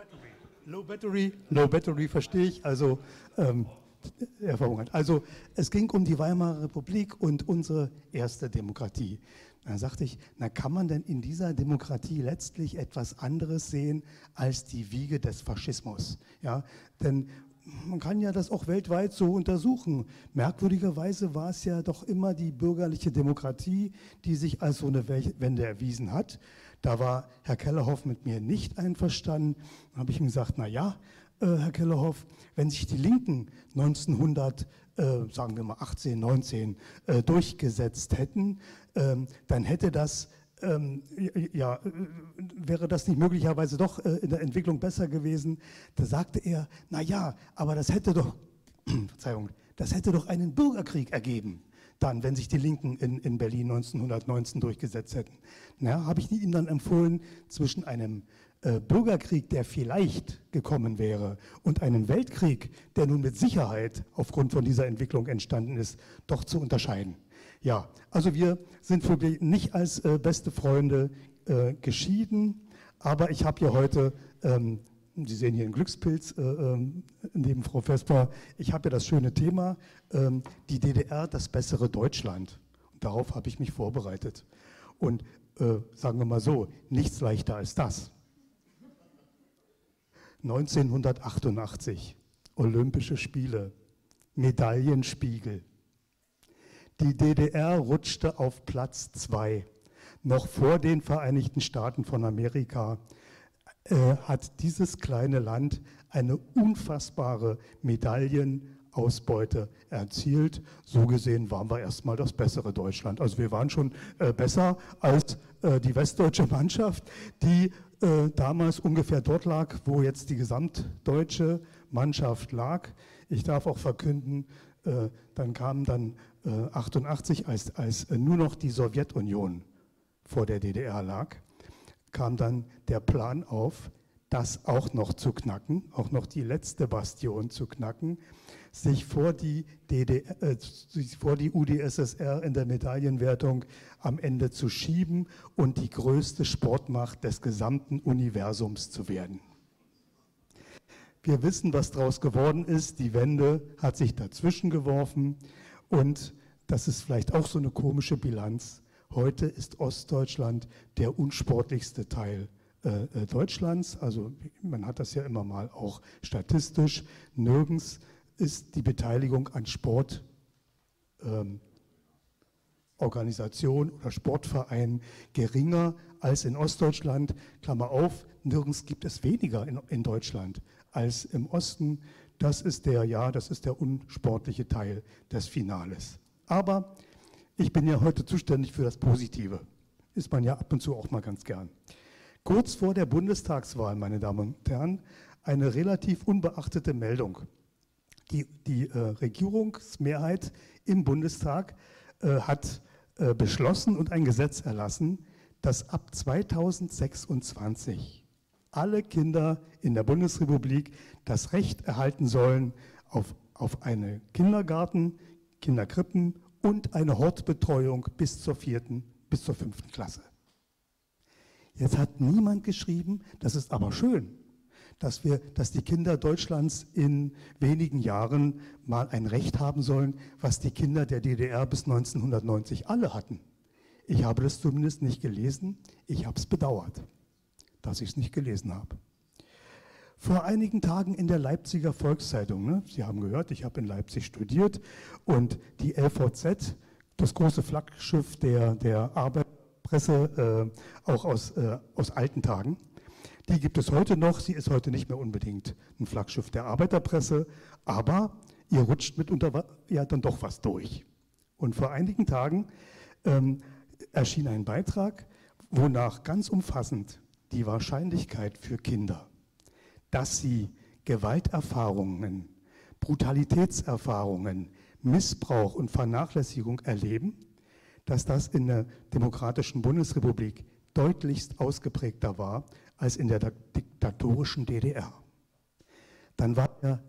Low Battery verstehe ich. Also, Herr Verhungert. Also, es ging um die Weimarer Republik und unsere erste Demokratie. Dann sagte ich, na, kann man denn in dieser Demokratie letztlich etwas anderes sehen als die Wiege des Faschismus? Ja, denn man kann ja das auch weltweit so untersuchen. Merkwürdigerweise war es ja doch immer die bürgerliche Demokratie, die sich als so eine Wende erwiesen hat. Da war Herr Kellerhoff mit mir nicht einverstanden. Da habe ich ihm gesagt, na ja, Herr Kellerhoff, wenn sich die Linken 1900, sagen wir mal 18, 19 durchgesetzt hätten, dann hätte das, wäre das nicht möglicherweise doch in der Entwicklung besser gewesen. Da sagte er, na ja, aber das hätte doch, Verzeihung, das hätte doch einen Bürgerkrieg ergeben, dann, wenn sich die Linken in Berlin 1919 durchgesetzt hätten. Na, habe ich ihm dann empfohlen, zwischen einem Bürgerkrieg, der vielleicht gekommen wäre, und einem Weltkrieg, der nun mit Sicherheit aufgrund von dieser Entwicklung entstanden ist, doch zu unterscheiden. Ja, also wir sind wirklich nicht als beste Freunde geschieden, aber ich habe hier heute, Sie sehen hier einen Glückspilz neben Frau Vesper, ich habe ja das schöne Thema, die DDR, das bessere Deutschland. Und darauf habe ich mich vorbereitet. Und sagen wir mal so, nichts leichter als das. 1988, Olympische Spiele, Medaillenspiegel. Die DDR rutschte auf Platz 2. Noch vor den Vereinigten Staaten von Amerika hat dieses kleine Land eine unfassbare Medaillenausbeute erzielt. So gesehen waren wir erstmal das bessere Deutschland. Also wir waren schon besser als die westdeutsche Mannschaft, die damals ungefähr dort lag, wo jetzt die gesamtdeutsche Mannschaft lag. Ich darf auch verkünden, dann kam dann 88, als nur noch die Sowjetunion vor der DDR lag, kam dann der Plan auf, das auch noch zu knacken, auch noch die letzte Bastion zu knacken, sich vor die UdSSR in der Medaillenwertung am Ende zu schieben und die größte Sportmacht des gesamten Universums zu werden. Wir wissen, was daraus geworden ist. Die Wende hat sich dazwischen geworfen und das ist vielleicht auch so eine komische Bilanz. Heute ist Ostdeutschland der unsportlichste Teil Deutschlands. Also man hat das ja immer mal auch statistisch. Nirgends ist die Beteiligung an Sportorganisationen oder Sportvereinen geringer als in Ostdeutschland. Klammer auf, nirgends gibt es weniger in Deutschland als im Osten. Das ist der unsportliche Teil des Finales. Aber ich bin ja heute zuständig für das Positive. Ist man ja ab und zu auch mal ganz gern. Kurz vor der Bundestagswahl, meine Damen und Herren, eine relativ unbeachtete Meldung. Die Regierungsmehrheit im Bundestag hat beschlossen und ein Gesetz erlassen, dass ab 2026 alle Kinder in der Bundesrepublik das Recht erhalten sollen auf einen Kindergarten, Kinderkrippen und eine Hortbetreuung bis zur 5. Klasse. Jetzt hat niemand geschrieben, das ist aber schön, dass die Kinder Deutschlands in wenigen Jahren mal ein Recht haben sollen, was die Kinder der DDR bis 1990 alle hatten. Ich habe das zumindest nicht gelesen, ich habe es bedauert, dass ich es nicht gelesen habe. Vor einigen Tagen in der Leipziger Volkszeitung, ne? Sie haben gehört, ich habe in Leipzig studiert und die LVZ, das große Flaggschiff der Arbeiterpresse, auch aus alten Tagen, die gibt es heute noch. Sie ist heute nicht mehr unbedingt ein Flaggschiff der Arbeiterpresse, aber ihr rutscht mitunter ja dann doch was durch. Und vor einigen Tagen erschien ein Beitrag, wonach ganz umfassend die Wahrscheinlichkeit für Kinder, dass sie Gewalterfahrungen, Brutalitätserfahrungen, Missbrauch und Vernachlässigung erleben, dass das in der demokratischen Bundesrepublik deutlichst ausgeprägter war als in der diktatorischen DDR. Dann war er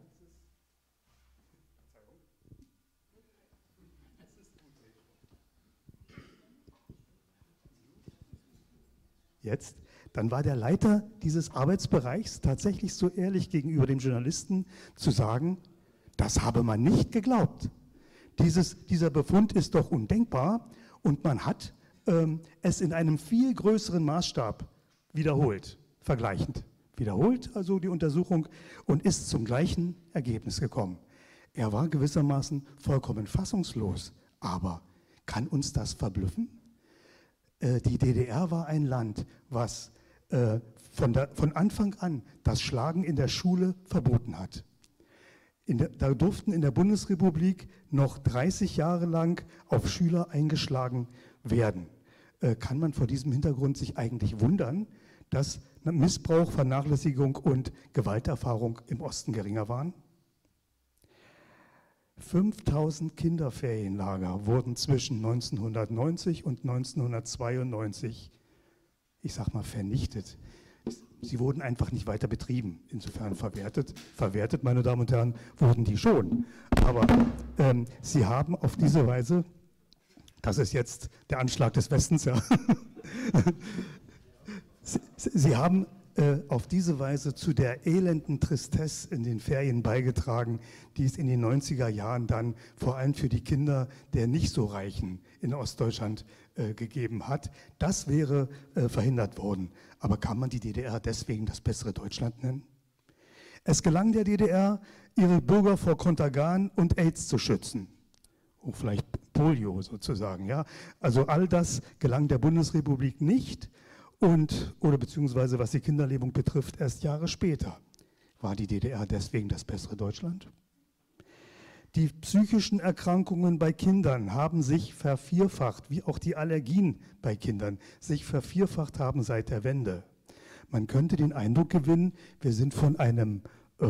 Dann war der Leiter dieses Arbeitsbereichs tatsächlich so ehrlich gegenüber dem Journalisten zu sagen, das habe man nicht geglaubt. Dieser Befund ist doch undenkbar und man hat es in einem viel größeren Maßstab wiederholt, vergleichend. Wiederholt also die Untersuchung und ist zum gleichen Ergebnis gekommen. Er war gewissermaßen vollkommen fassungslos, aber kann uns das verblüffen? Die DDR war ein Land, was von Anfang an das Schlagen in der Schule verboten hat. Da durften in der Bundesrepublik noch 30 Jahre lang auf Schüler eingeschlagen werden. Kann man vor diesem Hintergrund sich eigentlich wundern, dass Missbrauch, Vernachlässigung und Gewalterfahrung im Osten geringer waren? 5000 Kinderferienlager wurden zwischen 1990 und 1992, ich sag mal, vernichtet. Sie wurden einfach nicht weiter betrieben. Insofern verwertet, meine Damen und Herren, wurden die schon. Aber sie haben auf diese Weise, das ist jetzt der Anschlag des Westens, ja, sie haben auf diese Weise zu der elenden Tristesse in den Ferien beigetragen, die es in den 90er Jahren dann vor allem für die Kinder der nicht so Reichen in Ostdeutschland gegeben hat. Das wäre verhindert worden. Aber kann man die DDR deswegen das bessere Deutschland nennen? Es gelang der DDR, ihre Bürger vor Kontergan und AIDS zu schützen. Und vielleicht Polio sozusagen. Ja? Also all das gelang der Bundesrepublik nicht. Oder beziehungsweise was die Kinderlähmung betrifft, erst Jahre später. War die DDR deswegen das bessere Deutschland? Die psychischen Erkrankungen bei Kindern haben sich vervierfacht, wie auch die Allergien bei Kindern sich vervierfacht haben seit der Wende. Man könnte den Eindruck gewinnen, wir sind von einem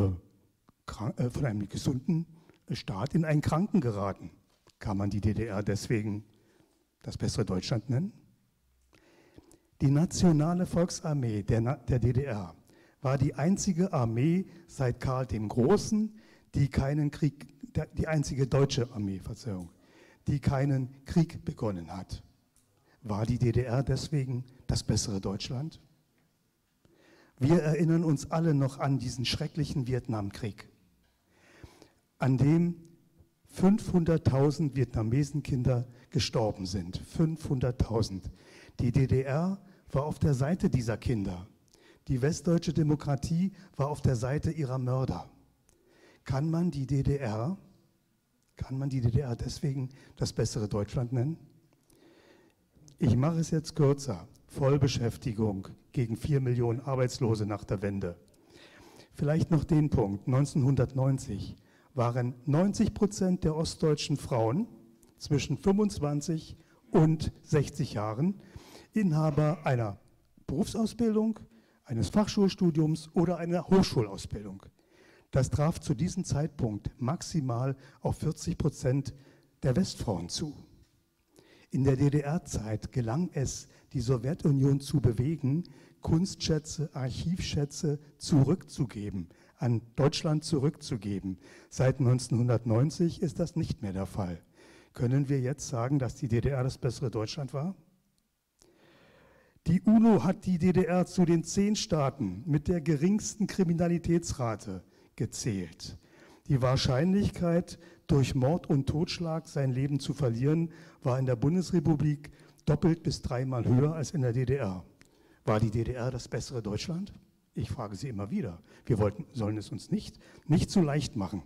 gesunden Staat in einen Kranken geraten. Kann man die DDR deswegen das bessere Deutschland nennen? Die Nationale Volksarmee der DDR war die einzige Armee seit Karl dem Großen, die einzige deutsche Armee, Verzeihung, die keinen Krieg begonnen hat. War die DDR deswegen das bessere Deutschland? Wir erinnern uns alle noch an diesen schrecklichen Vietnamkrieg, an dem 500.000 Vietnamesenkinder gestorben sind. 500.000. Die DDR war auf der Seite dieser Kinder. Die westdeutsche Demokratie war auf der Seite ihrer Mörder. Kann man die DDR deswegen das bessere Deutschland nennen? Ich mache es jetzt kürzer. Vollbeschäftigung gegen 4 Millionen Arbeitslose nach der Wende. Vielleicht noch den Punkt. 1990 waren 90% der ostdeutschen Frauen zwischen 25 und 60 Jahren Inhaber einer Berufsausbildung, eines Fachschulstudiums oder einer Hochschulausbildung. Das traf zu diesem Zeitpunkt maximal auf 40% der Westfrauen zu. In der DDR-Zeit gelang es, die Sowjetunion zu bewegen, Kunstschätze, Archivschätze zurückzugeben, an Deutschland zurückzugeben. Seit 1990 ist das nicht mehr der Fall. Können wir jetzt sagen, dass die DDR das bessere Deutschland war? Die UNO hat die DDR zu den 10 Staaten mit der geringsten Kriminalitätsrate gezählt. Die Wahrscheinlichkeit, durch Mord und Totschlag sein Leben zu verlieren, war in der Bundesrepublik doppelt bis 3-mal höher als in der DDR. War die DDR das bessere Deutschland? Ich frage Sie immer wieder. Wir sollen es uns nicht so leicht machen.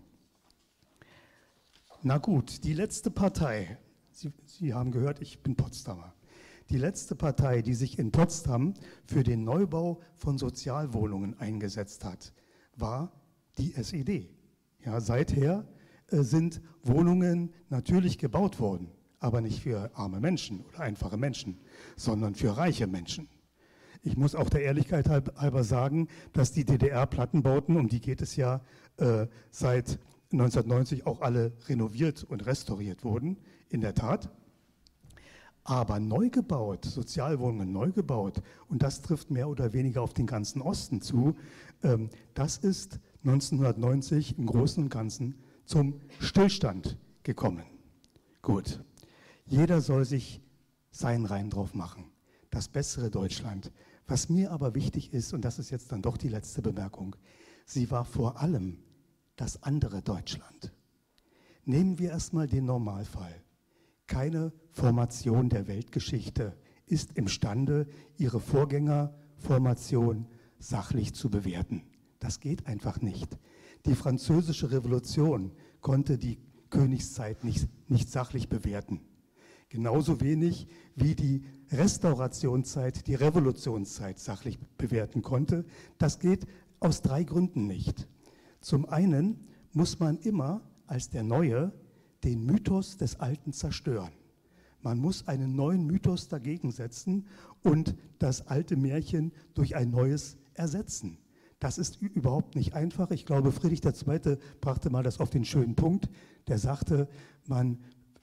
Na gut, die letzte Partei, Sie haben gehört, ich bin Potsdamer. Die letzte Partei, die sich in Potsdam für den Neubau von Sozialwohnungen eingesetzt hat, war die SED. Ja, seither sind Wohnungen natürlich gebaut worden, aber nicht für arme Menschen oder einfache Menschen, sondern für reiche Menschen. Ich muss auch der Ehrlichkeit halber sagen, dass die DDR-Plattenbauten, um die geht es ja, seit 1990 auch alle renoviert und restauriert wurden, in der Tat. Aber neu gebaut, Sozialwohnungen neu gebaut, und das trifft mehr oder weniger auf den ganzen Osten zu, das ist 1990 im Großen und Ganzen zum Stillstand gekommen. Gut, jeder soll sich seinen Reim drauf machen. Das bessere Deutschland. Was mir aber wichtig ist, und das ist jetzt dann doch die letzte Bemerkung, sie war vor allem das andere Deutschland. Nehmen wir erstmal den Normalfall. Keine Formation der Weltgeschichte ist imstande, ihre Vorgängerformation sachlich zu bewerten. Das geht einfach nicht. Die Französische Revolution konnte die Königszeit nicht sachlich bewerten. Genauso wenig wie die Restaurationszeit, die Revolutionszeit sachlich bewerten konnte. Das geht aus 3 Gründen nicht. Zum einen muss man immer als der Neue den Mythos des Alten zerstören. Man muss einen neuen Mythos dagegen setzen und das alte Märchen durch ein neues ersetzen. Das ist überhaupt nicht einfach. Ich glaube, Friedrich II. Brachte mal das auf den schönen Punkt. Der sagte, man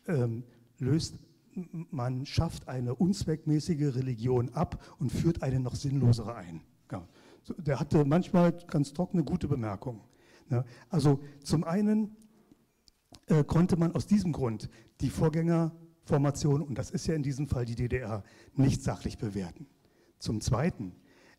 schafft eine unzweckmäßige Religion ab und führt eine noch sinnlosere ein. Ja. Der hatte manchmal ganz trockene, gute Bemerkungen. Ja. Also zum einen konnte man aus diesem Grund die Vorgängerformation, und das ist ja in diesem Fall die DDR, nicht sachlich bewerten. Zum Zweiten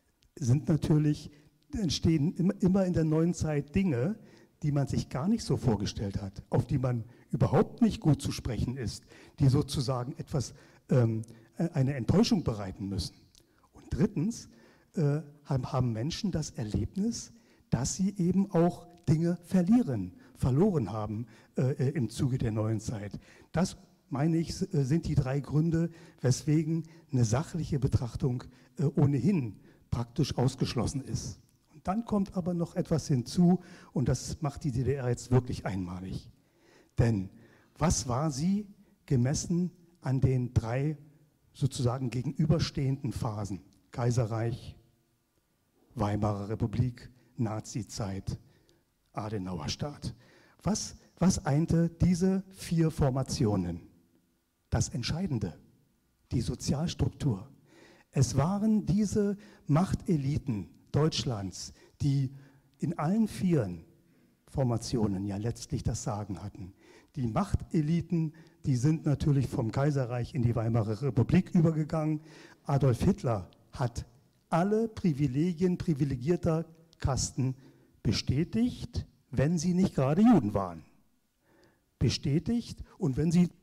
entstehen immer in der neuen Zeit Dinge, die man sich gar nicht so vorgestellt hat, auf die man überhaupt nicht gut zu sprechen ist, die sozusagen eine Enttäuschung bereiten müssen. Und drittens haben Menschen das Erlebnis, dass sie eben auch Dinge verloren haben im Zuge der neuen Zeit. Das, meine ich, sind die 3 Gründe, weswegen eine sachliche Betrachtung ohnehin praktisch ausgeschlossen ist. Und dann kommt aber noch etwas hinzu, und das macht die DDR jetzt wirklich einmalig. Denn was war sie gemessen an den 3 sozusagen gegenüberstehenden Phasen? Kaiserreich, Weimarer Republik, Nazizeit, Adenauer Staat. Was einte diese 4 Formationen? Das Entscheidende, die Sozialstruktur. Es waren diese Machteliten Deutschlands, die in allen 4 Formationen ja letztlich das Sagen hatten. Die Machteliten, die sind natürlich vom Kaiserreich in die Weimarer Republik übergegangen. Adolf Hitler hat alle Privilegien privilegierter Kasten bestätigt, wenn sie nicht gerade Juden waren. Bestätigt, und wenn sie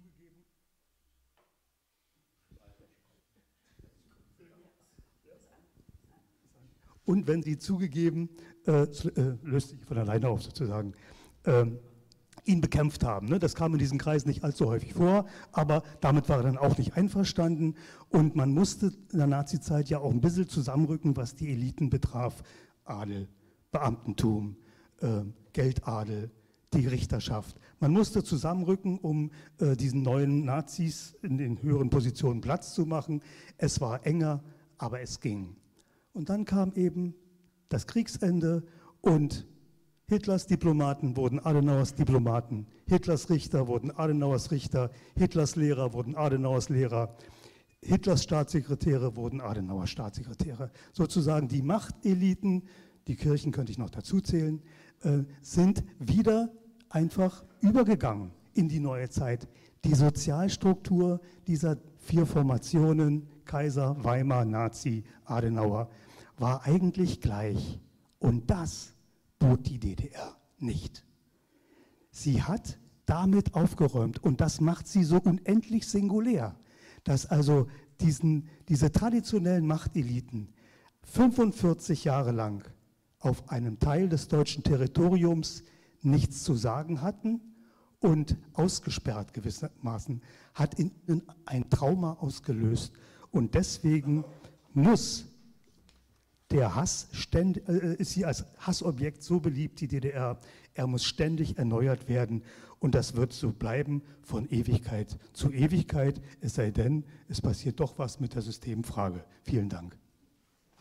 zugegeben, löst sich von alleine auf sozusagen, ihn bekämpft haben. Ne? Das kam in diesen Kreisen nicht allzu häufig vor, aber damit war er dann auch nicht einverstanden, und man musste in der Nazizeit ja auch ein bisschen zusammenrücken, was die Eliten betraf. Adel, Beamtentum, Geldadel, die Richterschaft. Man musste zusammenrücken, um diesen neuen Nazis in den höheren Positionen Platz zu machen. Es war enger, aber es ging. Und dann kam eben das Kriegsende, und Hitlers Diplomaten wurden Adenauers Diplomaten, Hitlers Richter wurden Adenauers Richter, Hitlers Lehrer wurden Adenauers Lehrer, Hitlers Staatssekretäre wurden Adenauer Staatssekretäre. Sozusagen die Machteliten, die Kirchen könnte ich noch dazu zählen, sind wieder einfach übergegangen in die neue Zeit. Die Sozialstruktur dieser 4 Formationen, Kaiser, Weimar, Nazi, Adenauer, war eigentlich gleich. Und das bot die DDR nicht. Sie hat damit aufgeräumt, und das macht sie so unendlich singulär, dass also diese traditionellen Machteliten 45 Jahre lang auf einem Teil des deutschen Territoriums nichts zu sagen hatten und ausgesperrt gewissermaßen, hat in ihnen ein Trauma ausgelöst. Und deswegen muss der Hass, ist sie als Hassobjekt so beliebt, die DDR, er muss ständig erneuert werden, und das wird so bleiben von Ewigkeit zu Ewigkeit, es sei denn, es passiert doch was mit der Systemfrage. Vielen Dank.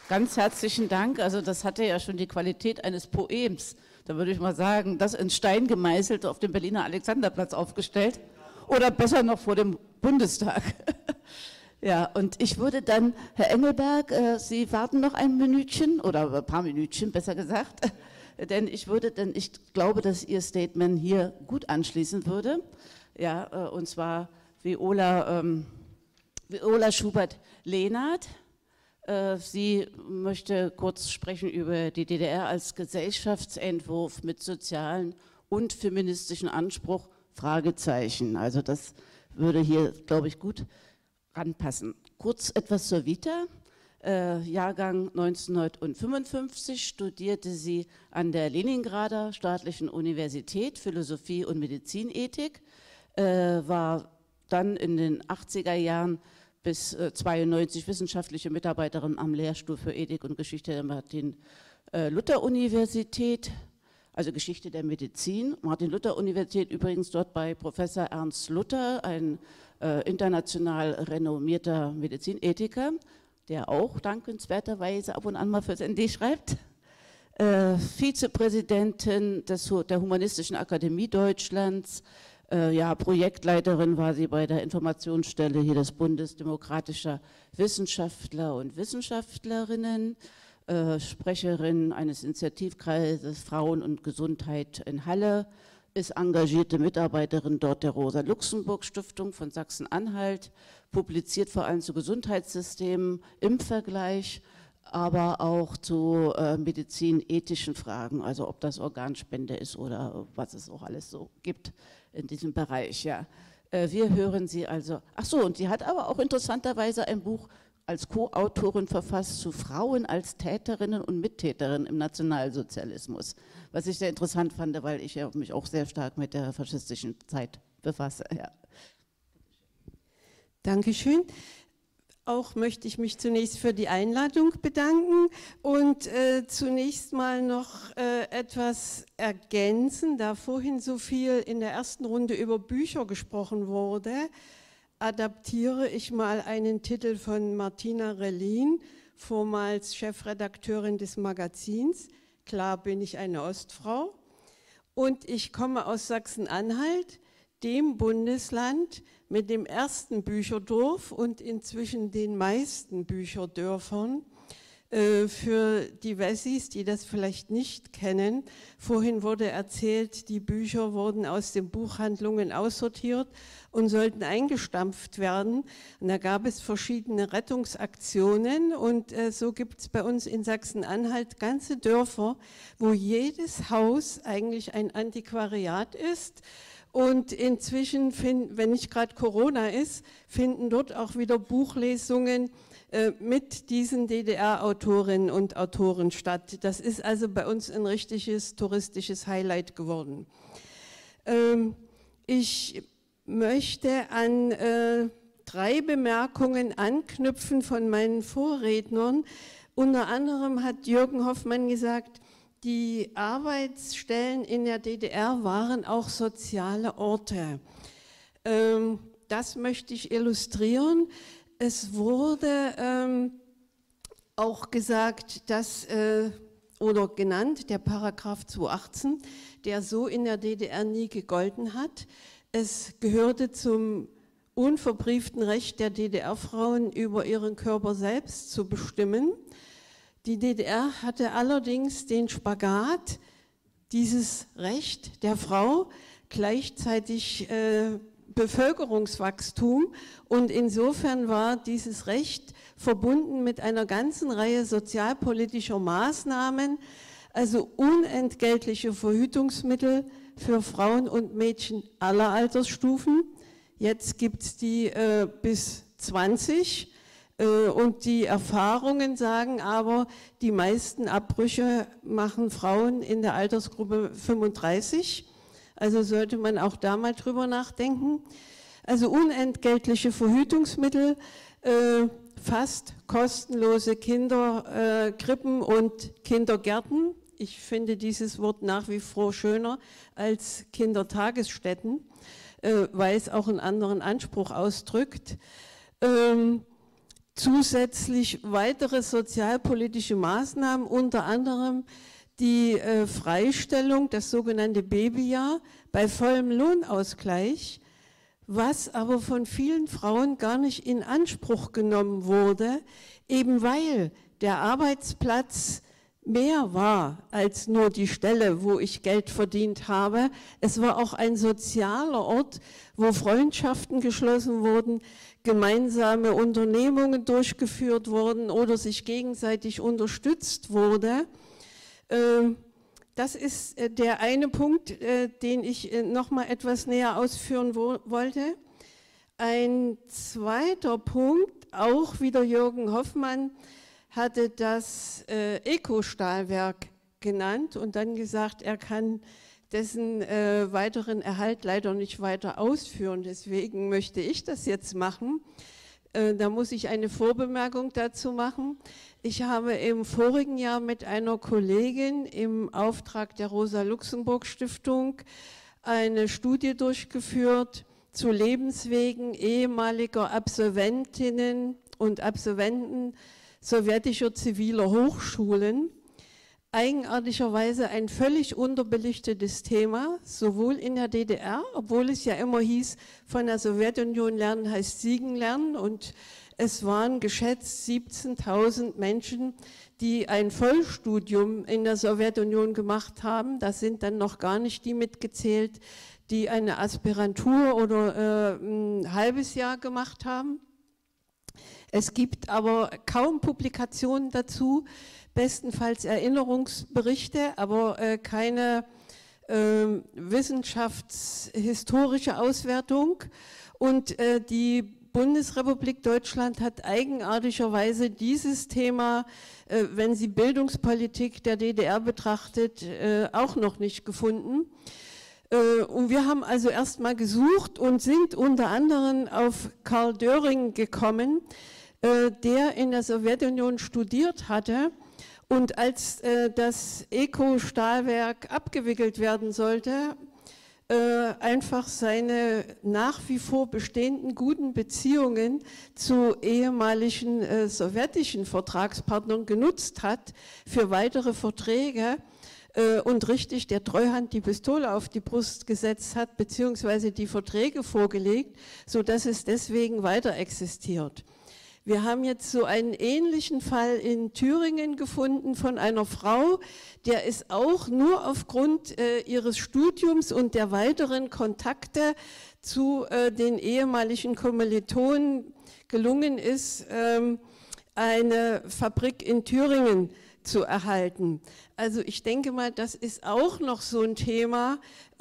Ganz herzlichen Dank. Also das hatte ja schon die Qualität eines Poems. Da würde ich mal sagen, das in Stein gemeißelt auf dem Berliner Alexanderplatz aufgestellt oder besser noch vor dem Bundestag. Ja, und ich würde dann, Herr Engelberg, Sie warten noch ein Minütchen oder ein paar Minütchen, besser gesagt, denn ich glaube, dass Ihr Statement hier gut anschließen würde. Ja, und zwar Viola Schubert-Lehnert. Sie möchte kurz sprechen über die DDR als Gesellschaftsentwurf mit sozialen und feministischen Anspruch, Fragezeichen. Also das würde hier, glaube ich, gut ranpassen. Kurz etwas zur Vita. Jahrgang 1955 studierte sie an der Leningrader Staatlichen Universität Philosophie und Medizinethik, war dann in den 80er Jahren bis 1992 wissenschaftliche Mitarbeiterin am Lehrstuhl für Ethik und Geschichte der Martin-Luther-Universität, also Geschichte der Medizin. Martin-Luther-Universität übrigens dort bei Professor Ernst Luther, ein international renommierter Medizinethiker, der auch dankenswerterweise ab und an mal fürs ND schreibt. Vizepräsidentin der Humanistischen Akademie Deutschlands, Projektleiterin war sie bei der Informationsstelle hier des Bundes demokratischer Wissenschaftler und Wissenschaftlerinnen, Sprecherin eines Initiativkreises Frauen und Gesundheit in Halle, ist engagierte Mitarbeiterin dort der Rosa-Luxemburg-Stiftung von Sachsen-Anhalt, publiziert vor allem zu Gesundheitssystemen im Vergleich, aber auch zu medizinethischen Fragen, also ob das Organspende ist oder was es auch alles so gibt in diesem Bereich. Ja. Wir hören sie also, ach so, und sie hat aber auch interessanterweise ein Buch als Co-Autorin verfasst zu Frauen als Täterinnen und Mittäterinnen im Nationalsozialismus, was ich sehr interessant fand, weil ich ja mich auch sehr stark mit der faschistischen Zeit befasse. Ja. Dankeschön. Auch möchte ich mich zunächst für die Einladung bedanken und zunächst mal noch etwas ergänzen, da vorhin so viel in der ersten Runde über Bücher gesprochen wurde, adaptiere ich mal einen Titel von Martina Relin, vormals Chefredakteurin des Magazins. Klar bin ich eine Ostfrau und ich komme aus Sachsen-Anhalt, dem Bundesland mit dem ersten Bücherdorf und inzwischen den meisten Bücherdörfern. Für die Wessis, die das vielleicht nicht kennen, vorhin wurde erzählt, die Bücher wurden aus den Buchhandlungen aussortiert und sollten eingestampft werden. Und da gab es verschiedene Rettungsaktionen und so gibt es bei uns in Sachsen-Anhalt ganze Dörfer, wo jedes Haus eigentlich ein Antiquariat ist. Und inzwischen, wenn nicht gerade Corona ist, finden dort auch wieder Buchlesungen mit diesen DDR-Autorinnen und Autoren statt. Das ist also bei uns ein richtiges touristisches Highlight geworden. Ich möchte an 3 Bemerkungen anknüpfen von meinen Vorrednern. Unter anderem hat Jürgen Hoffmann gesagt, die Arbeitsstellen in der DDR waren auch soziale Orte. Das möchte ich illustrieren. Es wurde auch gesagt, dass, oder genannt, der Paragraph 218, der so in der DDR nie gegolten hat. Es gehörte zum unverbrieften Recht der DDR-Frauen, über ihren Körper selbst zu bestimmen. Die DDR hatte allerdings den Spagat, dieses Recht der Frau, gleichzeitig Bevölkerungswachstum, und insofern war dieses Recht verbunden mit einer ganzen Reihe sozialpolitischer Maßnahmen, also unentgeltliche Verhütungsmittel für Frauen und Mädchen aller Altersstufen. Jetzt gibt es die bis 20. Und die Erfahrungen sagen aber, die meisten Abbrüche machen Frauen in der Altersgruppe 35. Also sollte man auch da mal drüber nachdenken. Also unentgeltliche Verhütungsmittel, fast kostenlose Kinderkrippen und Kindergärten. Ich finde dieses Wort nach wie vor schöner als Kindertagesstätten, weil es auch einen anderen Anspruch ausdrückt. zusätzlich weitere sozialpolitische Maßnahmen, unter anderem die Freistellung, das sogenannte Babyjahr bei vollem Lohnausgleich, was aber von vielen Frauen gar nicht in Anspruch genommen wurde, eben weil der Arbeitsplatz mehr war als nur die Stelle, wo ich Geld verdient habe. Es war auch ein sozialer Ort, wo Freundschaften geschlossen wurden, gemeinsame Unternehmungen durchgeführt wurden oder sich gegenseitig unterstützt wurde. Das ist der eine Punkt, den ich noch mal etwas näher ausführen wollte. Ein zweiter Punkt, auch wieder Jürgen Hoffmann, hatte das Eco-Stahlwerk genannt und dann gesagt, er kann dessen weiteren Erhalt leider nicht weiter ausführen. Deswegen möchte ich das jetzt machen. Da muss ich eine Vorbemerkung dazu machen. Ich habe im vorigen Jahr mit einer Kollegin im Auftrag der Rosa-Luxemburg-Stiftung eine Studie durchgeführt zu Lebenswegen ehemaliger Absolventinnen und Absolventen sowjetischer ziviler Hochschulen. Eigenartigerweise ein völlig unterbelichtetes Thema, sowohl in der DDR, obwohl es ja immer hieß, von der Sowjetunion lernen heißt Siegen lernen, und es waren geschätzt 17.000 Menschen, die ein Vollstudium in der Sowjetunion gemacht haben. Das sind dann noch gar nicht die mitgezählt, die eine Aspirantur oder ein halbes Jahr gemacht haben. Es gibt aber kaum Publikationen dazu, bestenfalls Erinnerungsberichte, aber keine wissenschaftshistorische Auswertung. Und die Bundesrepublik Deutschland hat eigenartigerweise dieses Thema, wenn sie Bildungspolitik der DDR betrachtet, auch noch nicht gefunden. Und wir haben also erstmal gesucht und sind unter anderem auf Karl Döring gekommen, der in der Sowjetunion studiert hatte und als das Eco-Stahlwerk abgewickelt werden sollte, einfach seine nach wie vor bestehenden guten Beziehungen zu ehemaligen sowjetischen Vertragspartnern genutzt hat für weitere Verträge und richtig der Treuhand die Pistole auf die Brust gesetzt hat, beziehungsweise die Verträge vorgelegt, sodass es deswegen weiter existiert. Wir haben jetzt so einen ähnlichen Fall in Thüringen gefunden von einer Frau, der es auch nur aufgrund ihres Studiums und der weiteren Kontakte zu den ehemaligen Kommilitonen gelungen ist, eine Fabrik in Thüringen zu erhalten. Also ich denke mal, das ist auch noch so ein Thema,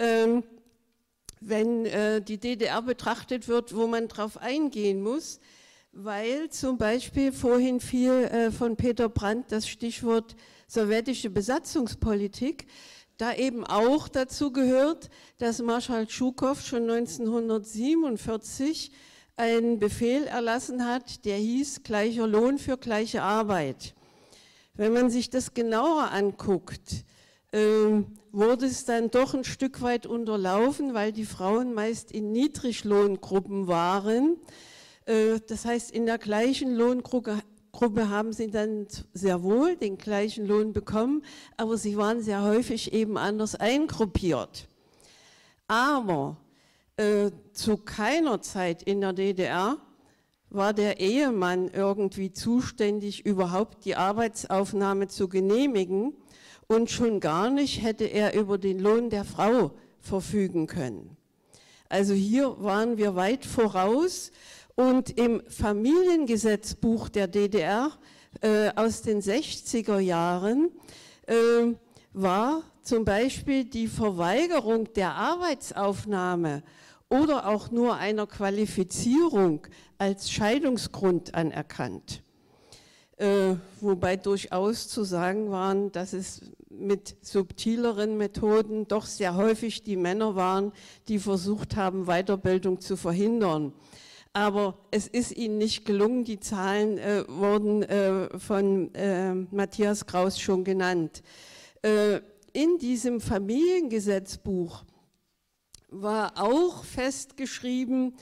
wenn die DDR betrachtet wird, wo man drauf eingehen muss. Weil zum Beispiel vorhin fiel von Peter Brandt das Stichwort sowjetische Besatzungspolitik, da eben auch dazu gehört, dass Marschall Tschukow schon 1947 einen Befehl erlassen hat, der hieß gleicher Lohn für gleiche Arbeit. Wenn man sich das genauer anguckt, wurde es dann doch ein Stück weit unterlaufen, weil die Frauen meist in Niedriglohngruppen waren. Das heißt, in der gleichen Lohngruppe haben sie dann sehr wohl den gleichen Lohn bekommen, aber sie waren sehr häufig eben anders eingruppiert. Aber zu keiner Zeit in der DDR war der Ehemann irgendwie zuständig, überhaupt die Arbeitsaufnahme zu genehmigen, und schon gar nicht hätte er über den Lohn der Frau verfügen können. Also hier waren wir weit voraus. Und im Familiengesetzbuch der DDR aus den 60er Jahren war zum Beispiel die Verweigerung der Arbeitsaufnahme oder auch nur einer Qualifizierung als Scheidungsgrund anerkannt. Wobei durchaus zu sagen waren, dass es mit subtileren Methoden doch sehr häufig die Männer waren, die versucht haben, Weiterbildung zu verhindern. Aber es ist ihnen nicht gelungen, die Zahlen wurden von Matthias Kraus schon genannt. In diesem Familiengesetzbuch war auch festgeschrieben,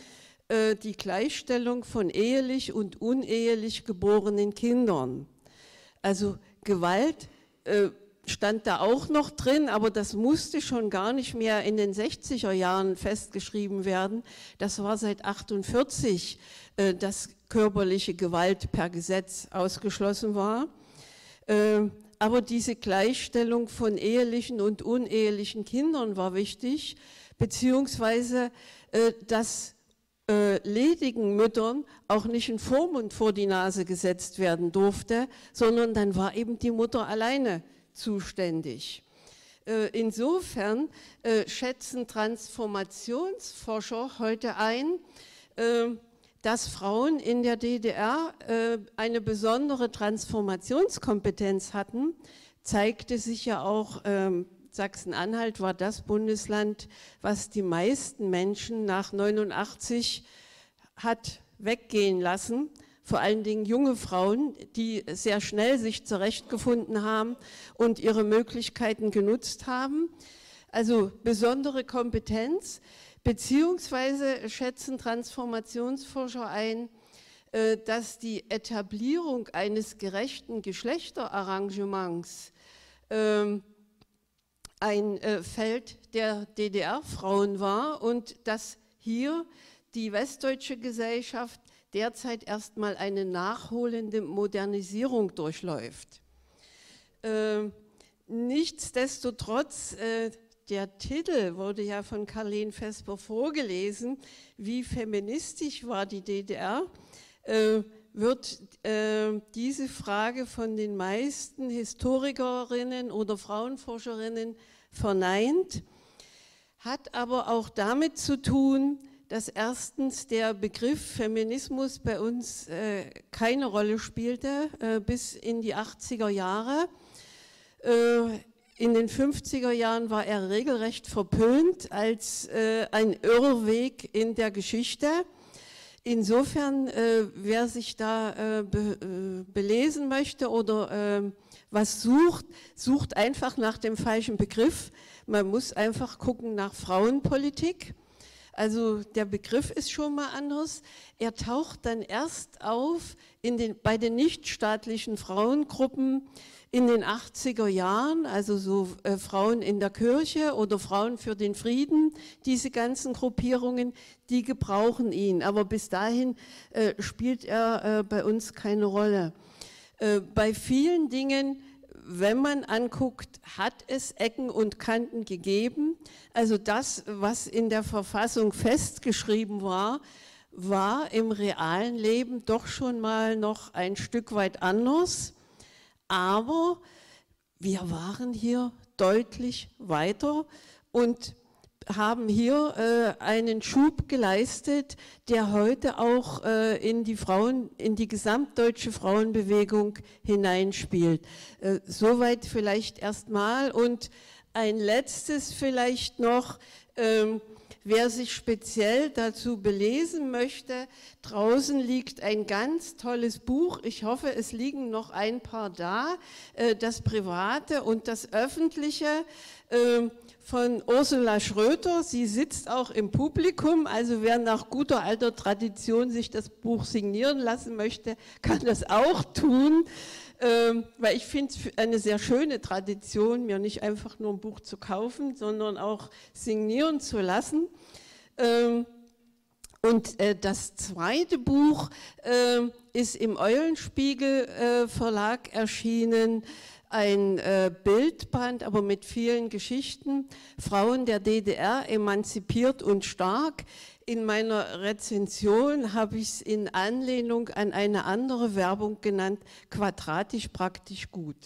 die Gleichstellung von ehelich und unehelich geborenen Kindern. Also Gewalt stand da auch noch drin, aber das musste schon gar nicht mehr in den 60er Jahren festgeschrieben werden. Das war seit 1948, dass körperliche Gewalt per Gesetz ausgeschlossen war. Aber diese Gleichstellung von ehelichen und unehelichen Kindern war wichtig, beziehungsweise dass ledigen Müttern auch nicht ein Vormund vor die Nase gesetzt werden durfte, sondern dann war eben die Mutter alleine zuständig. Insofern schätzen Transformationsforscher heute ein, dass Frauen in der DDR eine besondere Transformationskompetenz hatten, zeigte sich ja auch, Sachsen-Anhalt war das Bundesland, was die meisten Menschen nach 89 hat weggehen lassen, vor allen Dingen junge Frauen, die sehr schnell sich zurechtgefunden haben und ihre Möglichkeiten genutzt haben. Also besondere Kompetenz, beziehungsweise schätzen Transformationsforscher ein, dass die Etablierung eines gerechten Geschlechterarrangements ein Feld der DDR-Frauen war und dass hier die westdeutsche Gesellschaft derzeit erstmal eine nachholende Modernisierung durchläuft. Nichtsdestotrotz, der Titel wurde ja von Karlen Vesper vorgelesen, wie feministisch war die DDR, wird diese Frage von den meisten Historikerinnen oder Frauenforscherinnen verneint, hat aber auch damit zu tun, dass erstens der Begriff Feminismus bei uns keine Rolle spielte bis in die 80er Jahre. In den 50er Jahren war er regelrecht verpönt als ein Irrweg in der Geschichte. Insofern, wer sich da belesen möchte oder was sucht, sucht einfach nach dem falschen Begriff. Man muss einfach gucken nach Frauenpolitik. Also der Begriff ist schon mal anders. Er taucht dann erst auf bei den nichtstaatlichen Frauengruppen in den 80er Jahren, also so Frauen in der Kirche oder Frauen für den Frieden, diese ganzen Gruppierungen, die gebrauchen ihn. Aber bis dahin spielt er bei uns keine Rolle. Bei vielen Dingen, wenn man anguckt, hat es Ecken und Kanten gegeben. Also das, was in der Verfassung festgeschrieben war, war im realen Leben doch schon mal noch ein Stück weit anders. Aber wir waren hier deutlich weiter und haben hier einen Schub geleistet, der heute auch in die gesamtdeutsche Frauenbewegung hineinspielt. Soweit vielleicht erstmal und ein letztes vielleicht noch, wer sich speziell dazu belesen möchte, draußen liegt ein ganz tolles Buch, ich hoffe, es liegen noch ein paar da, das Private und das Öffentliche von Ursula Schröter. Sie sitzt auch im Publikum, also wer nach guter alter Tradition sich das Buch signieren lassen möchte, kann das auch tun. Weil ich finde es eine sehr schöne Tradition, mir nicht einfach nur ein Buch zu kaufen, sondern auch signieren zu lassen. Und das zweite Buch ist im Eulenspiegel Verlag erschienen, ein Bildband, aber mit vielen Geschichten, Frauen der DDR, emanzipiert und stark. In meiner Rezension habe ich es in Anlehnung an eine andere Werbung genannt, quadratisch praktisch gut.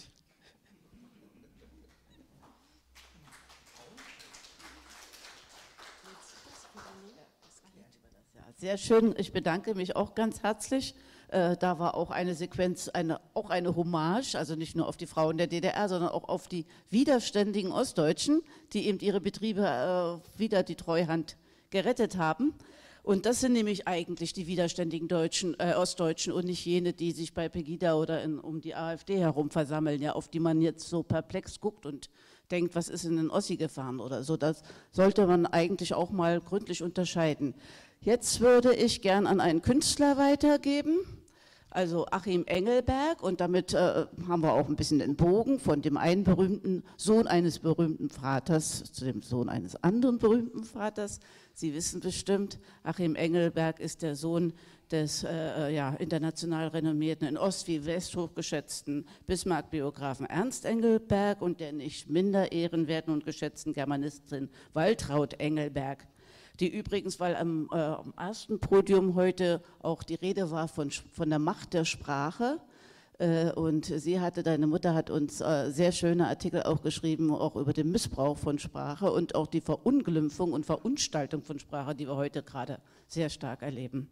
Sehr schön, ich bedanke mich auch ganz herzlich. Da war auch eine Sequenz, auch eine Hommage, also nicht nur auf die Frauen der DDR, sondern auch auf die widerständigen Ostdeutschen, die eben ihre Betriebe wieder die Treuhand gerettet haben. Und das sind nämlich eigentlich die widerständigen Ostdeutschen und nicht jene, die sich bei Pegida oder um die AfD herum versammeln, ja, auf die man jetzt so perplex guckt und denkt, was ist in den Ossi gefahren oder so. Das sollte man eigentlich auch mal gründlich unterscheiden. Jetzt würde ich gern an einen Künstler weitergeben, also Achim Engelberg, und damit haben wir auch ein bisschen den Bogen von dem einen berühmten Sohn eines berühmten Vaters zu dem Sohn eines anderen berühmten Vaters. Sie wissen bestimmt, Achim Engelberg ist der Sohn des international renommierten, in Ost wie West hochgeschätzten Bismarck-Biografen Ernst Engelberg und der nicht minder ehrenwerten und geschätzten Germanistin Waltraud Engelberg, die übrigens, weil am ersten Podium heute auch die Rede war von der Macht der Sprache, und deine Mutter hat uns sehr schöne Artikel auch geschrieben, auch über den Missbrauch von Sprache und auch die Verunglimpfung und Verunstaltung von Sprache, die wir heute gerade sehr stark erleben.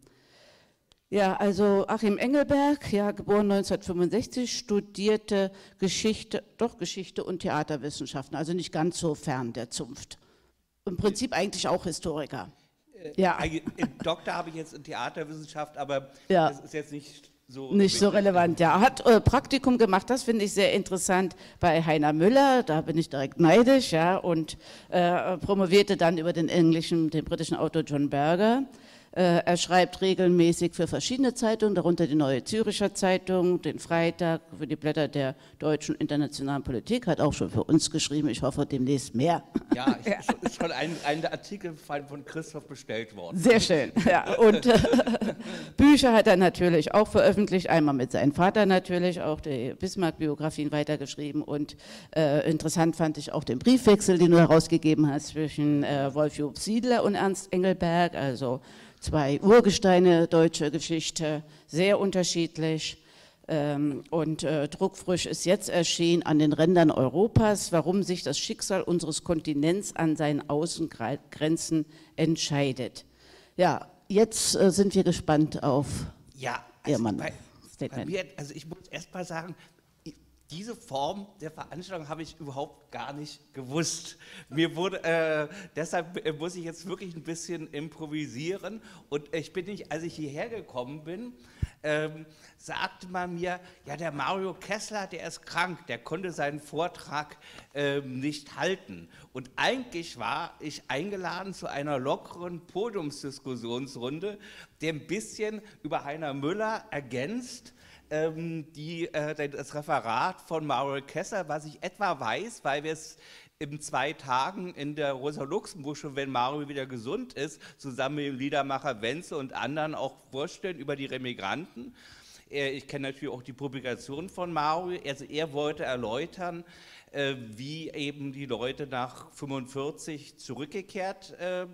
Ja, also Achim Engelberg, ja, geboren 1965, studierte Geschichte und Theaterwissenschaften, also nicht ganz so fern der Zunft. Im Prinzip eigentlich auch Historiker. Ja. Doktor habe ich jetzt in Theaterwissenschaft, aber ja, das ist jetzt nicht so... Nicht so relevant, ja. Hat Praktikum gemacht, das finde ich sehr interessant, bei Heiner Müller, da bin ich direkt neidisch, ja, und promovierte dann über den britischen Autor John Berger. Er schreibt regelmäßig für verschiedene Zeitungen, darunter die Neue Züricher Zeitung, den Freitag, für die Blätter der deutschen und internationalen Politik, hat auch schon für uns geschrieben, ich hoffe demnächst mehr. Ja, ist schon ein Artikel von Christoph bestellt worden. Sehr schön, ja. Und Bücher hat er natürlich auch veröffentlicht, einmal mit seinem Vater natürlich, auch die Bismarck-Biografien weitergeschrieben, und interessant fand ich auch den Briefwechsel, den du herausgegeben hast zwischen Wolf-Job Siedler und Ernst Engelberg, also zwei Urgesteine deutscher Geschichte, sehr unterschiedlich, und druckfrisch ist jetzt erschienen an den Rändern Europas, warum sich das Schicksal unseres Kontinents an seinen Außengrenzen entscheidet. Ja, jetzt sind wir gespannt auf Ihr Statement. Also ich muss erst mal sagen, diese Form der Veranstaltung habe ich überhaupt gar nicht gewusst. Mir wurde, deshalb muss ich jetzt wirklich ein bisschen improvisieren. Und ich bin nicht, als ich hierher gekommen bin, sagte man mir, ja, der Mario Kessler, der ist krank, der konnte seinen Vortrag nicht halten. Und eigentlich war ich eingeladen zu einer lockeren Podiumsdiskussionsrunde, der ein bisschen über Heiner Müller ergänzt, das Referat von Mario Kessler, was ich etwa weiß, weil wir es in 2 Tagen in der Rosa-Luxemburg, wenn Mario wieder gesund ist, zusammen mit dem Liedermacher Wenzel und anderen auch vorstellen über die Remigranten. Ich kenne natürlich auch die Publikation von Mario. Also er wollte erläutern, wie eben die Leute nach 1945 zurückgekehrt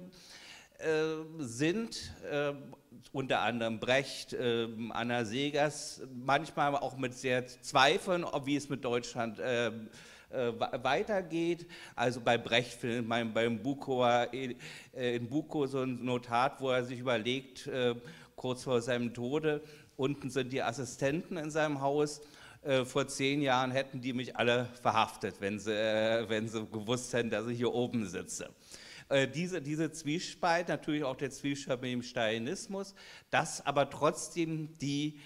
sind, unter anderem Brecht, Anna Segers, manchmal auch mit sehr Zweifeln, wie es mit Deutschland weitergeht. Also bei Brecht findet man beim Bukower in Bukow so ein Notat, wo er sich überlegt, kurz vor seinem Tode, unten sind die Assistenten in seinem Haus, vor 10 Jahren hätten die mich alle verhaftet, wenn sie gewusst hätten, dass ich hier oben sitze. Diese Zwiespalt, natürlich auch der Zwiespalt mit dem Stalinismus, das aber trotzdem die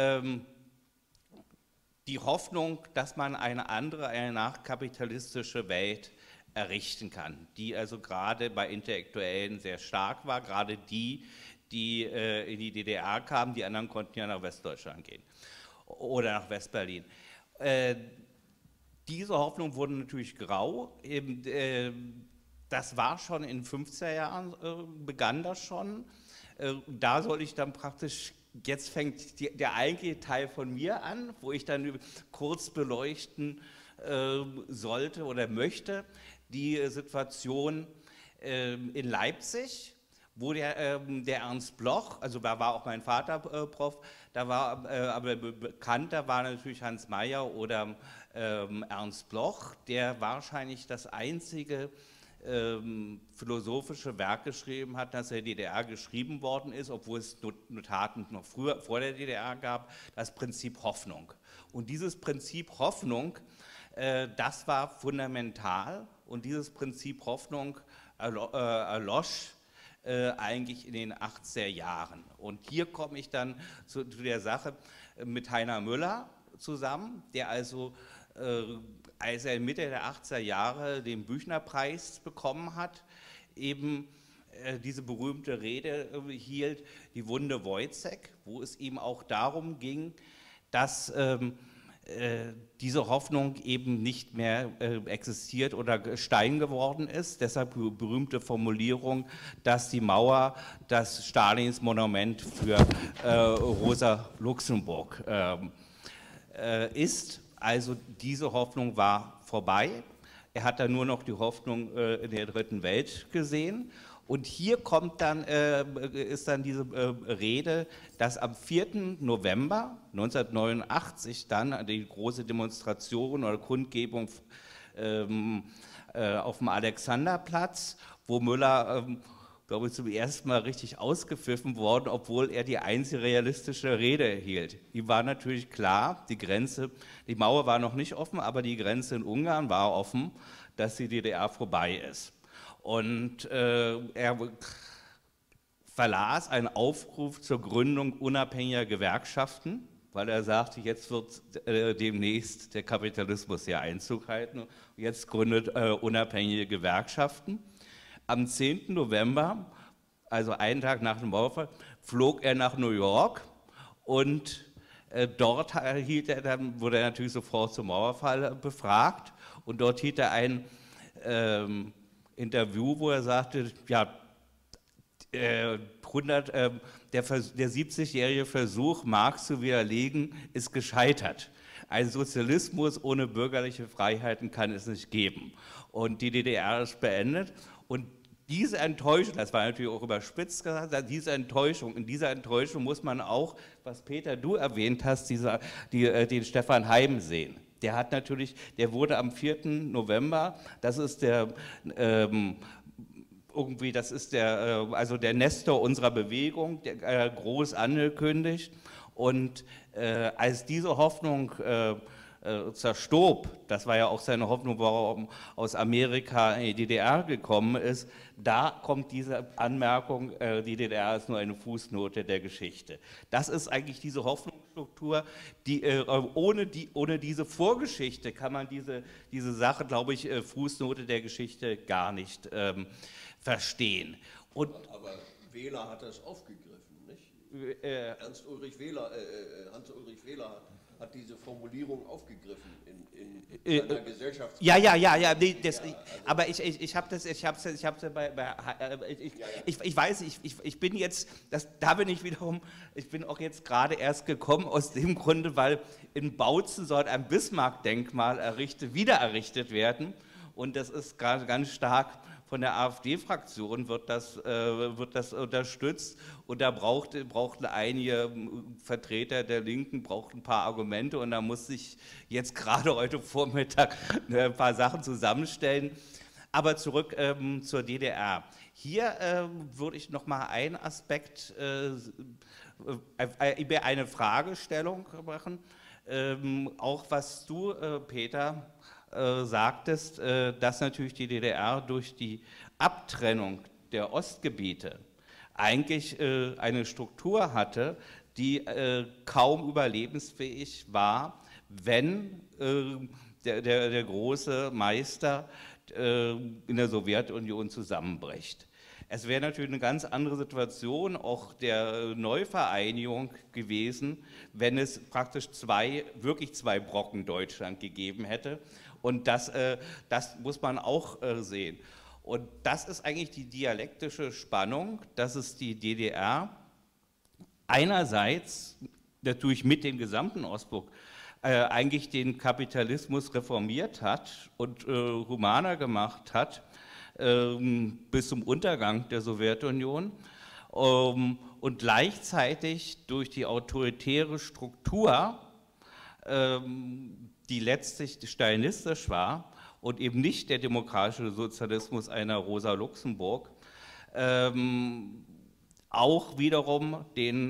Hoffnung, dass man eine andere, eine nachkapitalistische Welt errichten kann, die also gerade bei Intellektuellen sehr stark war, gerade die in die DDR kamen, die anderen konnten ja nach Westdeutschland gehen oder nach Westberlin. Diese Hoffnung wurde natürlich grau. Das war schon in den 50er Jahren, begann das schon. Da soll ich dann praktisch, jetzt fängt der eigentliche Teil von mir an, wo ich dann kurz beleuchten sollte oder möchte, die Situation in Leipzig, wo der Ernst Bloch, also da war auch mein Vater Prof, da war aber bekannter war natürlich Hans Mayer oder Ernst Bloch, der wahrscheinlich das einzige philosophische Werk geschrieben hat, das in der DDR geschrieben worden ist, obwohl es Notaten noch früher vor der DDR gab, das Prinzip Hoffnung. Und dieses Prinzip Hoffnung, das war fundamental, und dieses Prinzip Hoffnung erlosch eigentlich in den 80er Jahren. Und hier komme ich dann zu der Sache mit Heiner Müller zusammen, der also als er Mitte der 80er Jahre den Büchnerpreis bekommen hat, eben diese berühmte Rede hielt, die Wunde Wojciech, wo es ihm auch darum ging, dass diese Hoffnung eben nicht mehr existiert oder Stein geworden ist. Deshalb die berühmte Formulierung, dass die Mauer das Stalins Monument für Rosa Luxemburg ist. Also diese Hoffnung war vorbei. Er hat dann nur noch die Hoffnung in der Dritten Welt gesehen. Und hier kommt dann, ist dann diese Rede, dass am 4. November 1989 dann die große Demonstration oder Kundgebung auf dem Alexanderplatz, wo Müller, glaube ich, zum ersten Mal richtig ausgepfiffen worden, obwohl er die einzige realistische Rede hielt. Ihm war natürlich klar, die Mauer war noch nicht offen, aber die Grenze in Ungarn war offen, dass die DDR vorbei ist. Und er verlas einen Aufruf zur Gründung unabhängiger Gewerkschaften, weil er sagte, jetzt wird demnächst der Kapitalismus hier Einzug halten. Und jetzt gründet unabhängige Gewerkschaften. Am 10. November, also einen Tag nach dem Mauerfall, flog er nach New York und dort wurde er natürlich sofort zum Mauerfall befragt und dort hielt er ein Interview, wo er sagte, ja, der 70-jährige Versuch, Marx zu widerlegen, ist gescheitert. Ein Sozialismus ohne bürgerliche Freiheiten kann es nicht geben. Und die DDR ist beendet. Und diese Enttäuschung, das war natürlich auch überspitzt gesagt, in dieser Enttäuschung muss man auch, was Peter, du erwähnt hast, den Stefan Heym sehen. Der wurde am 4. November, das ist der der Nestor unserer Bewegung, groß angekündigt. Und als diese Hoffnung zerstob, das war ja auch seine Hoffnung, warum er aus Amerika in die DDR gekommen ist, da kommt diese Anmerkung, die DDR ist nur eine Fußnote der Geschichte. Das ist eigentlich diese Hoffnungsstruktur, ohne diese Vorgeschichte kann man diese Sache, glaube ich, Fußnote der Geschichte gar nicht verstehen. Aber Wähler hat das aufgegriffen, nicht? Hans-Ulrich Wähler hat diese Formulierung aufgegriffen in seiner Gesellschaft. Aber ich weiß, ich bin jetzt, ich bin auch jetzt gerade erst gekommen aus dem Grunde, weil in Bautzen soll ein Bismarck-Denkmal wieder errichtet werden und das ist gerade ganz stark von der AfD-Fraktion wird das unterstützt und da brauchten einige Vertreter der Linken ein paar Argumente und da muss ich jetzt gerade heute Vormittag ein paar Sachen zusammenstellen. Aber zurück zur DDR. Hier würde ich noch mal einen Aspekt, eine Fragestellung machen, auch was du, Peter, sagtest, dass natürlich die DDR durch die Abtrennung der Ostgebiete eigentlich eine Struktur hatte, die kaum überlebensfähig war, wenn der große Meister in der Sowjetunion zusammenbricht. Es wäre natürlich eine ganz andere Situation auch der Neuvereinigung gewesen, wenn es praktisch wirklich zwei Brocken Deutschland gegeben hätte. Und das muss man auch sehen. Und das ist eigentlich die dialektische Spannung, dass es die DDR einerseits natürlich mit dem gesamten Ostblock eigentlich den Kapitalismus reformiert hat und humaner gemacht hat, bis zum Untergang der Sowjetunion und gleichzeitig durch die autoritäre Struktur, die letztlich stalinistisch war und eben nicht der demokratische Sozialismus einer Rosa Luxemburg, auch wiederum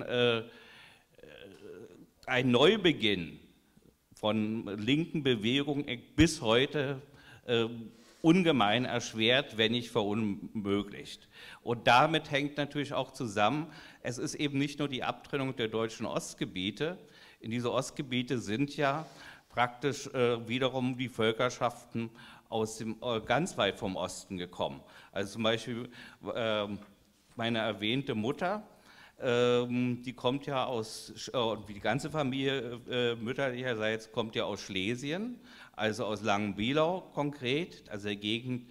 ein Neubeginn von linken Bewegungen bis heute ungemein erschwert, wenn nicht verunmöglicht. Und damit hängt natürlich auch zusammen, es ist eben nicht nur die Abtrennung der deutschen Ostgebiete, in diese Ostgebiete sind ja praktisch wiederum die Völkerschaften ganz weit vom Osten gekommen. Also zum Beispiel meine erwähnte Mutter, die kommt ja aus, wie die ganze Familie mütterlicherseits kommt ja aus Schlesien, also aus Langenbielau konkret, also der Gegend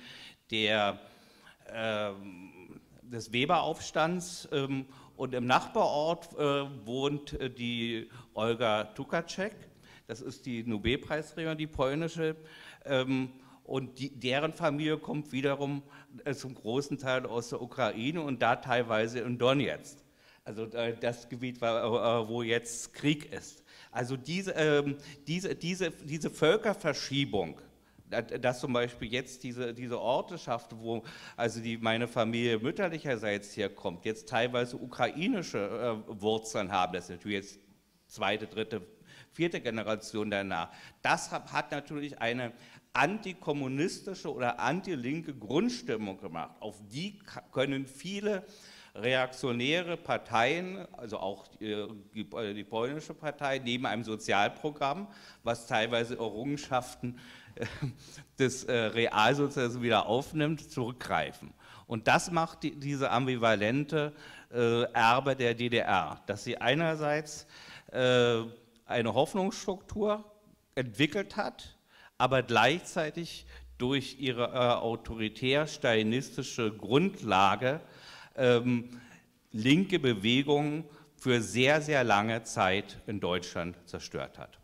des Weberaufstands. Und im Nachbarort wohnt die Olga Tukacek, das ist die Nobelpreisträgerin, die polnische, und deren Familie kommt wiederum zum großen Teil aus der Ukraine und da teilweise in Donetsk. Also das Gebiet, wo jetzt Krieg ist. Also diese Völkerverschiebung, dass zum Beispiel jetzt diese Ortschaft, wo also meine Familie mütterlicherseits herkommt, jetzt teilweise ukrainische Wurzeln haben, das ist natürlich jetzt zweite, dritte, vierte Generation danach, das hat natürlich eine antikommunistische oder antilinke Grundstimmung gemacht. Auf die können viele reaktionäre Parteien, also auch die polnische Partei, neben einem Sozialprogramm, was teilweise Errungenschaften des Realsozialismus wieder aufnimmt, zurückgreifen. Und das macht diese ambivalente Erbe der DDR, dass sie einerseits eine Hoffnungsstruktur entwickelt hat, aber gleichzeitig durch ihre autoritär-stalinistische Grundlage linke Bewegungen für sehr, sehr lange Zeit in Deutschland zerstört hat.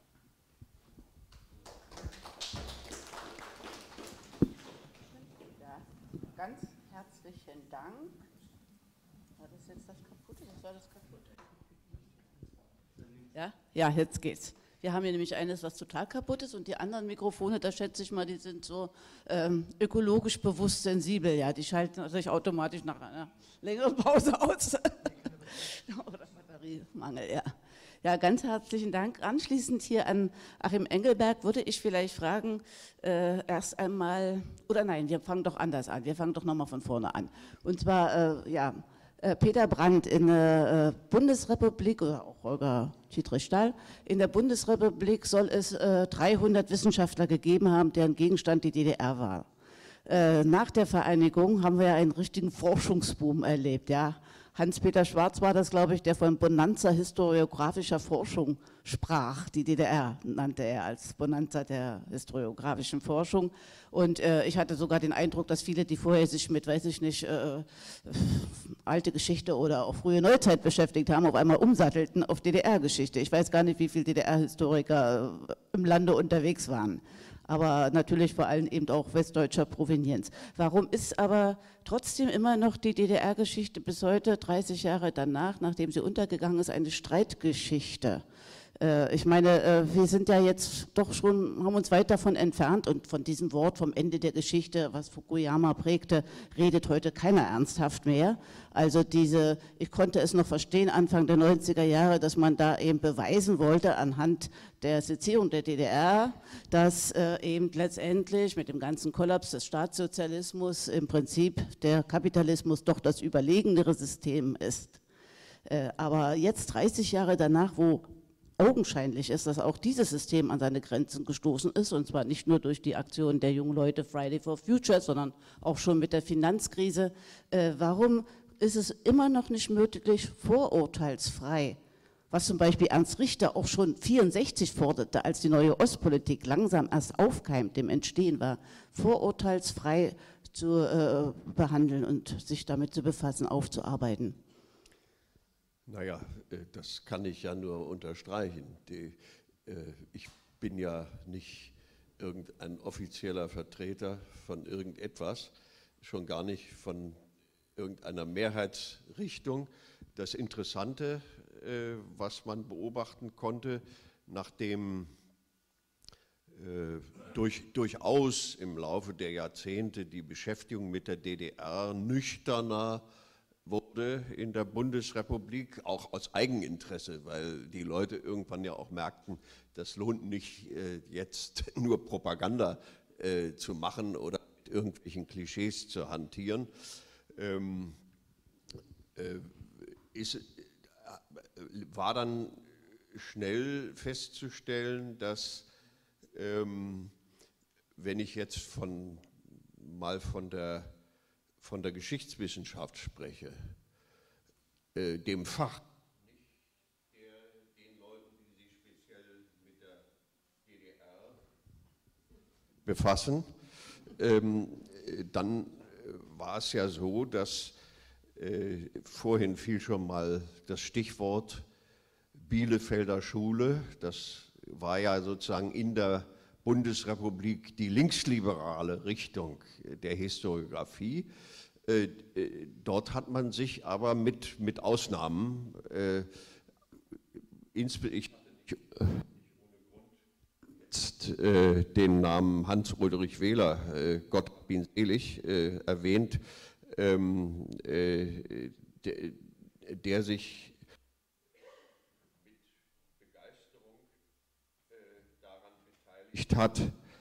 Ja, ganz herzlichen Dank. War das jetzt das Kaputte? Was war das Kaputte? Ja, ja, jetzt geht's. Wir haben hier nämlich eines, was total kaputt ist, und die anderen Mikrofone, da schätze ich mal, die sind so ökologisch bewusst sensibel, ja, die schalten sich automatisch nach einer längeren Pause aus. Oder Batteriemangel, ja. Ja, ganz herzlichen Dank. Anschließend hier an Achim Engelberg würde ich vielleicht fragen, erst einmal, oder nein, wir fangen doch anders an, wir fangen doch nochmal von vorne an. Und zwar, ja, Peter Brandt in der Bundesrepublik, oder auch Holger Dietrich-Stahl, in der Bundesrepublik soll es 300 Wissenschaftler gegeben haben, deren Gegenstand die DDR war. Nach der Vereinigung haben wir ja einen richtigen Forschungsboom erlebt, ja. Hans-Peter Schwarz war das, glaube ich, der von Bonanza historiografischer Forschung sprach. Die DDR nannte er als Bonanza der historiografischen Forschung. Und ich hatte sogar den Eindruck, dass viele, die vorher sich mit, weiß ich nicht, alte Geschichte oder auch frühe Neuzeit beschäftigt haben, auf einmal umsattelten auf DDR-Geschichte. Ich weiß gar nicht, wie viele DDR-Historiker im Lande unterwegs waren. Aber natürlich vor allem eben auch westdeutscher Provenienz. Warum ist aber trotzdem immer noch die DDR-Geschichte bis heute, 30 Jahre danach, nachdem sie untergegangen ist, eine Streitgeschichte? Ich meine, wir sind ja jetzt doch schon, haben uns weit davon entfernt, und von diesem Wort vom Ende der Geschichte, was Fukuyama prägte, redet heute keiner ernsthaft mehr. Also ich konnte es noch verstehen, Anfang der 90er Jahre, dass man da eben beweisen wollte anhand der Sezierung der DDR, dass eben letztendlich mit dem ganzen Kollaps des Staatssozialismus im Prinzip der Kapitalismus doch das überlegenere System ist. Aber jetzt 30 Jahre danach, wo augenscheinlich ist, dass auch dieses System an seine Grenzen gestoßen ist, und zwar nicht nur durch die Aktion der jungen Leute Friday for Future, sondern auch schon mit der Finanzkrise. Warum ist es immer noch nicht möglich, vorurteilsfrei, was zum Beispiel Ernst Richter auch schon 1964 forderte, als die neue Ostpolitik langsam erst aufkeimte, im Entstehen war, vorurteilsfrei zu behandeln und sich damit zu befassen, aufzuarbeiten? Naja, das kann ich ja nur unterstreichen. Ich bin ja nicht irgendein offizieller Vertreter von irgendetwas, schon gar nicht von irgendeiner Mehrheitsrichtung. Das Interessante, was man beobachten konnte, nachdem durchaus im Laufe der Jahrzehnte die Beschäftigung mit der DDR nüchterner wurde in der Bundesrepublik, auch aus Eigeninteresse, weil die Leute irgendwann ja auch merkten, das lohnt nicht, jetzt nur Propaganda zu machen oder mit irgendwelchen Klischees zu hantieren, war dann schnell festzustellen, dass, wenn ich jetzt mal von der Geschichtswissenschaft spreche, dem Fach, nicht den Leuten, die sich speziell mit der DDR befassen, dann war es ja so, dass vorhin fiel schon mal das Stichwort Bielefelder Schule. Das war ja sozusagen in der Bundesrepublik die linksliberale Richtung der Historiographie. Dort hat man sich aber mit Ausnahmen, jetzt den Namen Hans-Ulrich Wähler, Gott hab ihn selig, erwähnt, der sich mit Begeisterung daran beteiligt hat,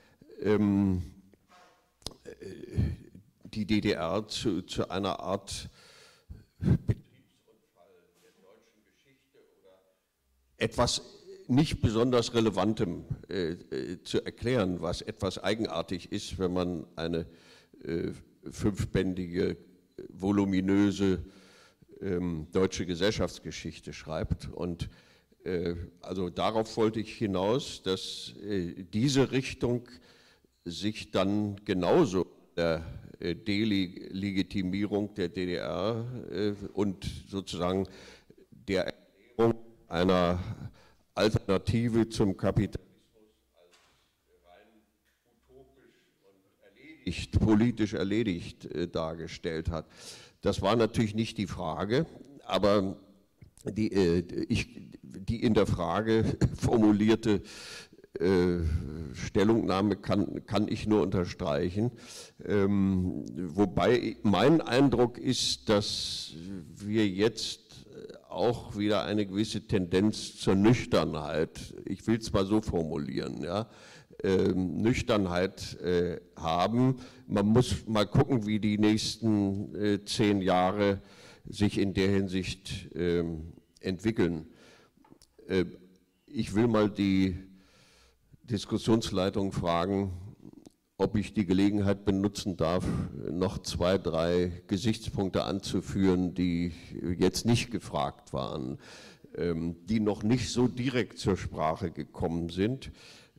die DDR zu einer Art Betriebsunfall der deutschen Geschichte oder etwas nicht besonders Relevantem zu erklären, was etwas eigenartig ist, wenn man eine fünfbändige, voluminöse deutsche Gesellschaftsgeschichte schreibt. Und also darauf wollte ich hinaus, dass diese Richtung sich dann genauso der Delegitimierung der DDR und sozusagen der Erklärung einer Alternative zum Kapitalismus als rein utopisch und politisch erledigt dargestellt hat. Das war natürlich nicht die Frage, aber die in der Frage formulierte Stellungnahme kann ich nur unterstreichen. Wobei mein Eindruck ist, dass wir jetzt auch wieder eine gewisse Tendenz zur Nüchternheit, ich will es mal so formulieren, ja, Nüchternheit haben. Man muss mal gucken, wie die nächsten 10 Jahre sich in der Hinsicht entwickeln. Ich will mal die Diskussionsleitung fragen, ob ich die Gelegenheit benutzen darf, noch 2, 3 Gesichtspunkte anzuführen, die jetzt nicht gefragt waren, die noch nicht so direkt zur Sprache gekommen sind.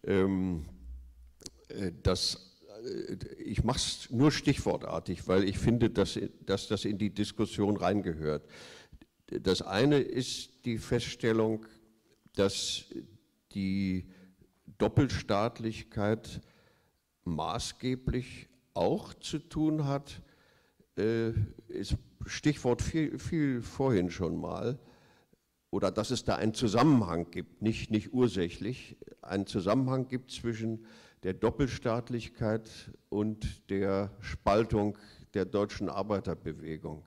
Ich mache es nur stichwortartig, weil ich finde, dass das in die Diskussion reingehört. Das eine ist die Feststellung, dass die Doppelstaatlichkeit maßgeblich auch zu tun hat, ist Stichwort viel vorhin schon mal, oder dass es da einen Zusammenhang gibt, nicht ursächlich, einen Zusammenhang gibt zwischen der Doppelstaatlichkeit und der Spaltung der deutschen Arbeiterbewegung.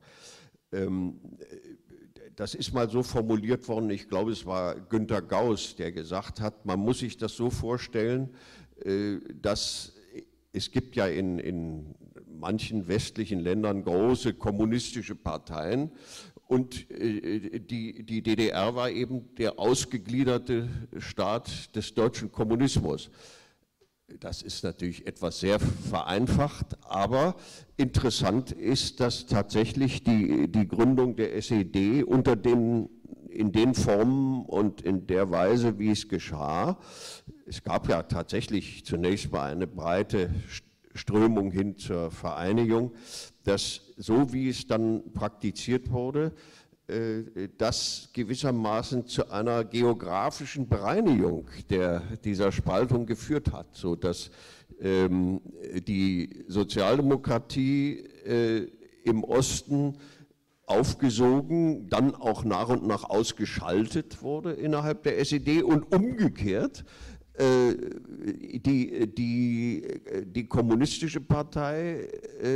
Das ist mal so formuliert worden, ich glaube, es war Günter Gauss, der gesagt hat, man muss sich das so vorstellen, dass es gibt ja in manchen westlichen Ländern große kommunistische Parteien und die DDR war eben der ausgegliederte Staat des deutschen Kommunismus. Das ist natürlich etwas sehr vereinfacht, aber interessant ist, dass tatsächlich die Gründung der SED in den Formen und in der Weise, wie es geschah, es gab ja tatsächlich zunächst mal eine breite Strömung hin zur Vereinigung, dass so wie es dann praktiziert wurde, das gewissermaßen zu einer geografischen Bereinigung dieser Spaltung geführt hat, sodass die Sozialdemokratie im Osten aufgesogen, dann auch nach und nach ausgeschaltet wurde innerhalb der SED und umgekehrt die kommunistische Partei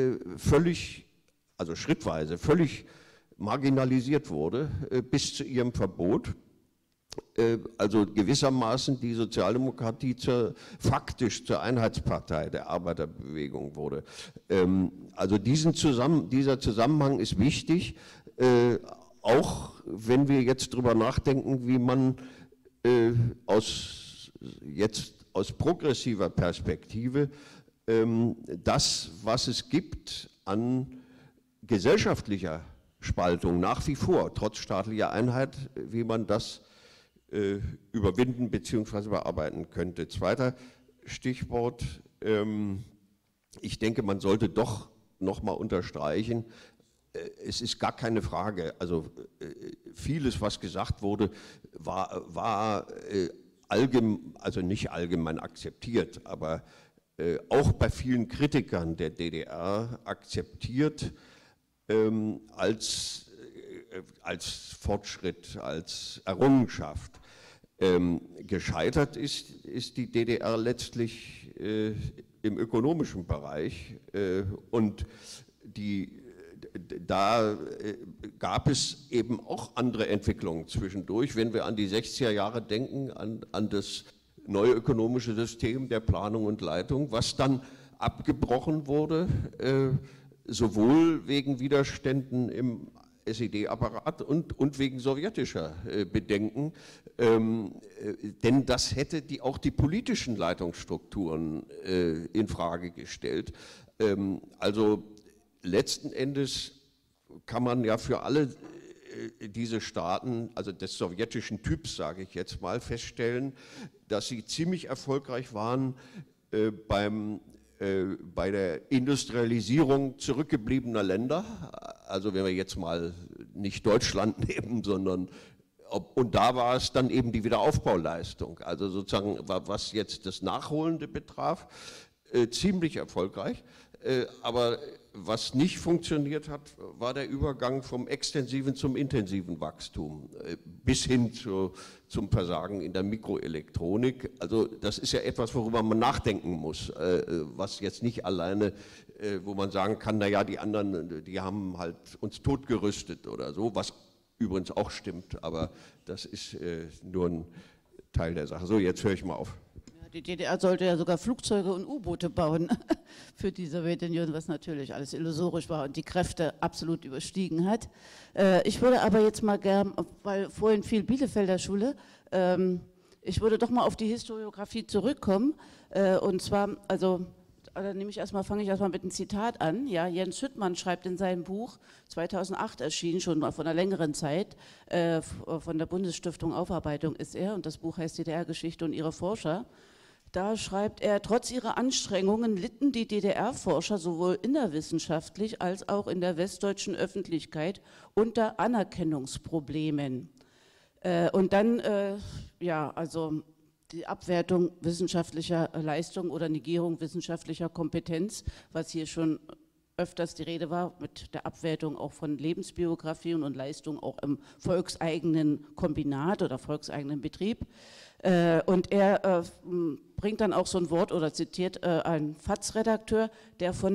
schrittweise völlig marginalisiert wurde bis zu ihrem Verbot. Also gewissermaßen die Sozialdemokratie faktisch zur Einheitspartei der Arbeiterbewegung wurde. Also dieser Zusammenhang ist wichtig, auch wenn wir jetzt darüber nachdenken, wie man aus progressiver Perspektive das, was es gibt an gesellschaftlicher Spaltung nach wie vor, trotz staatlicher Einheit, wie man das überwinden bzw. bearbeiten könnte. Zweiter Stichwort, ich denke, man sollte doch nochmal unterstreichen, es ist gar keine Frage, also vieles, was gesagt wurde, war also nicht allgemein akzeptiert, aber auch bei vielen Kritikern der DDR akzeptiert als Fortschritt, als Errungenschaft. Gescheitert ist die DDR letztlich im ökonomischen Bereich und da gab es eben auch andere Entwicklungen zwischendurch. Wenn wir an die 60er Jahre denken, an das neue ökonomische System der Planung und Leitung, was dann abgebrochen wurde, sowohl wegen Widerständen im SED-Apparat und wegen sowjetischer Bedenken, denn das hätte auch die politischen Leitungsstrukturen in Frage gestellt. Also letzten Endes kann man ja für alle diese Staaten, also des sowjetischen Typs, sage ich jetzt mal, feststellen, dass sie ziemlich erfolgreich waren bei der Industrialisierung zurückgebliebener Länder. Also wenn wir jetzt mal nicht Deutschland nehmen, sondern und da war es dann eben die Wiederaufbauleistung. Also sozusagen, was jetzt das Nachholende betraf, ziemlich erfolgreich. Aber was nicht funktioniert hat, war der Übergang vom extensiven zum intensiven Wachstum bis hin zum Versagen in der Mikroelektronik. Also das ist ja etwas, worüber man nachdenken muss, was jetzt nicht alleine, wo man sagen kann, naja, die anderen, die haben halt uns totgerüstet oder so, was übrigens auch stimmt, aber das ist nur ein Teil der Sache. So, jetzt höre ich mal auf. Die DDR sollte ja sogar Flugzeuge und U-Boote bauen für die Sowjetunion, was natürlich alles illusorisch war und die Kräfte absolut überstiegen hat. Ich würde aber jetzt mal gern, weil vorhin viel Bielefelder Schule, ich würde doch mal auf die Historiografie zurückkommen. Und zwar, also fange ich erstmal mit einem Zitat an. Ja, Jens Hüttmann schreibt in seinem Buch, 2008 erschienen, schon mal vor einer längeren Zeit, von der Bundesstiftung Aufarbeitung ist er, und das Buch heißt DDR-Geschichte und ihre Forscher. Da schreibt er, trotz ihrer Anstrengungen litten die DDR-Forscher sowohl innerwissenschaftlich als auch in der westdeutschen Öffentlichkeit unter Anerkennungsproblemen. Und dann, ja, also die Abwertung wissenschaftlicher Leistung oder Negierung wissenschaftlicher Kompetenz, was hier schon öfters die Rede war, mit der Abwertung auch von Lebensbiografien und Leistungen auch im volkseigenen Kombinat oder volkseigenen Betrieb. Und er bringt dann auch so ein Wort oder zitiert einen FAZ-Redakteur, der von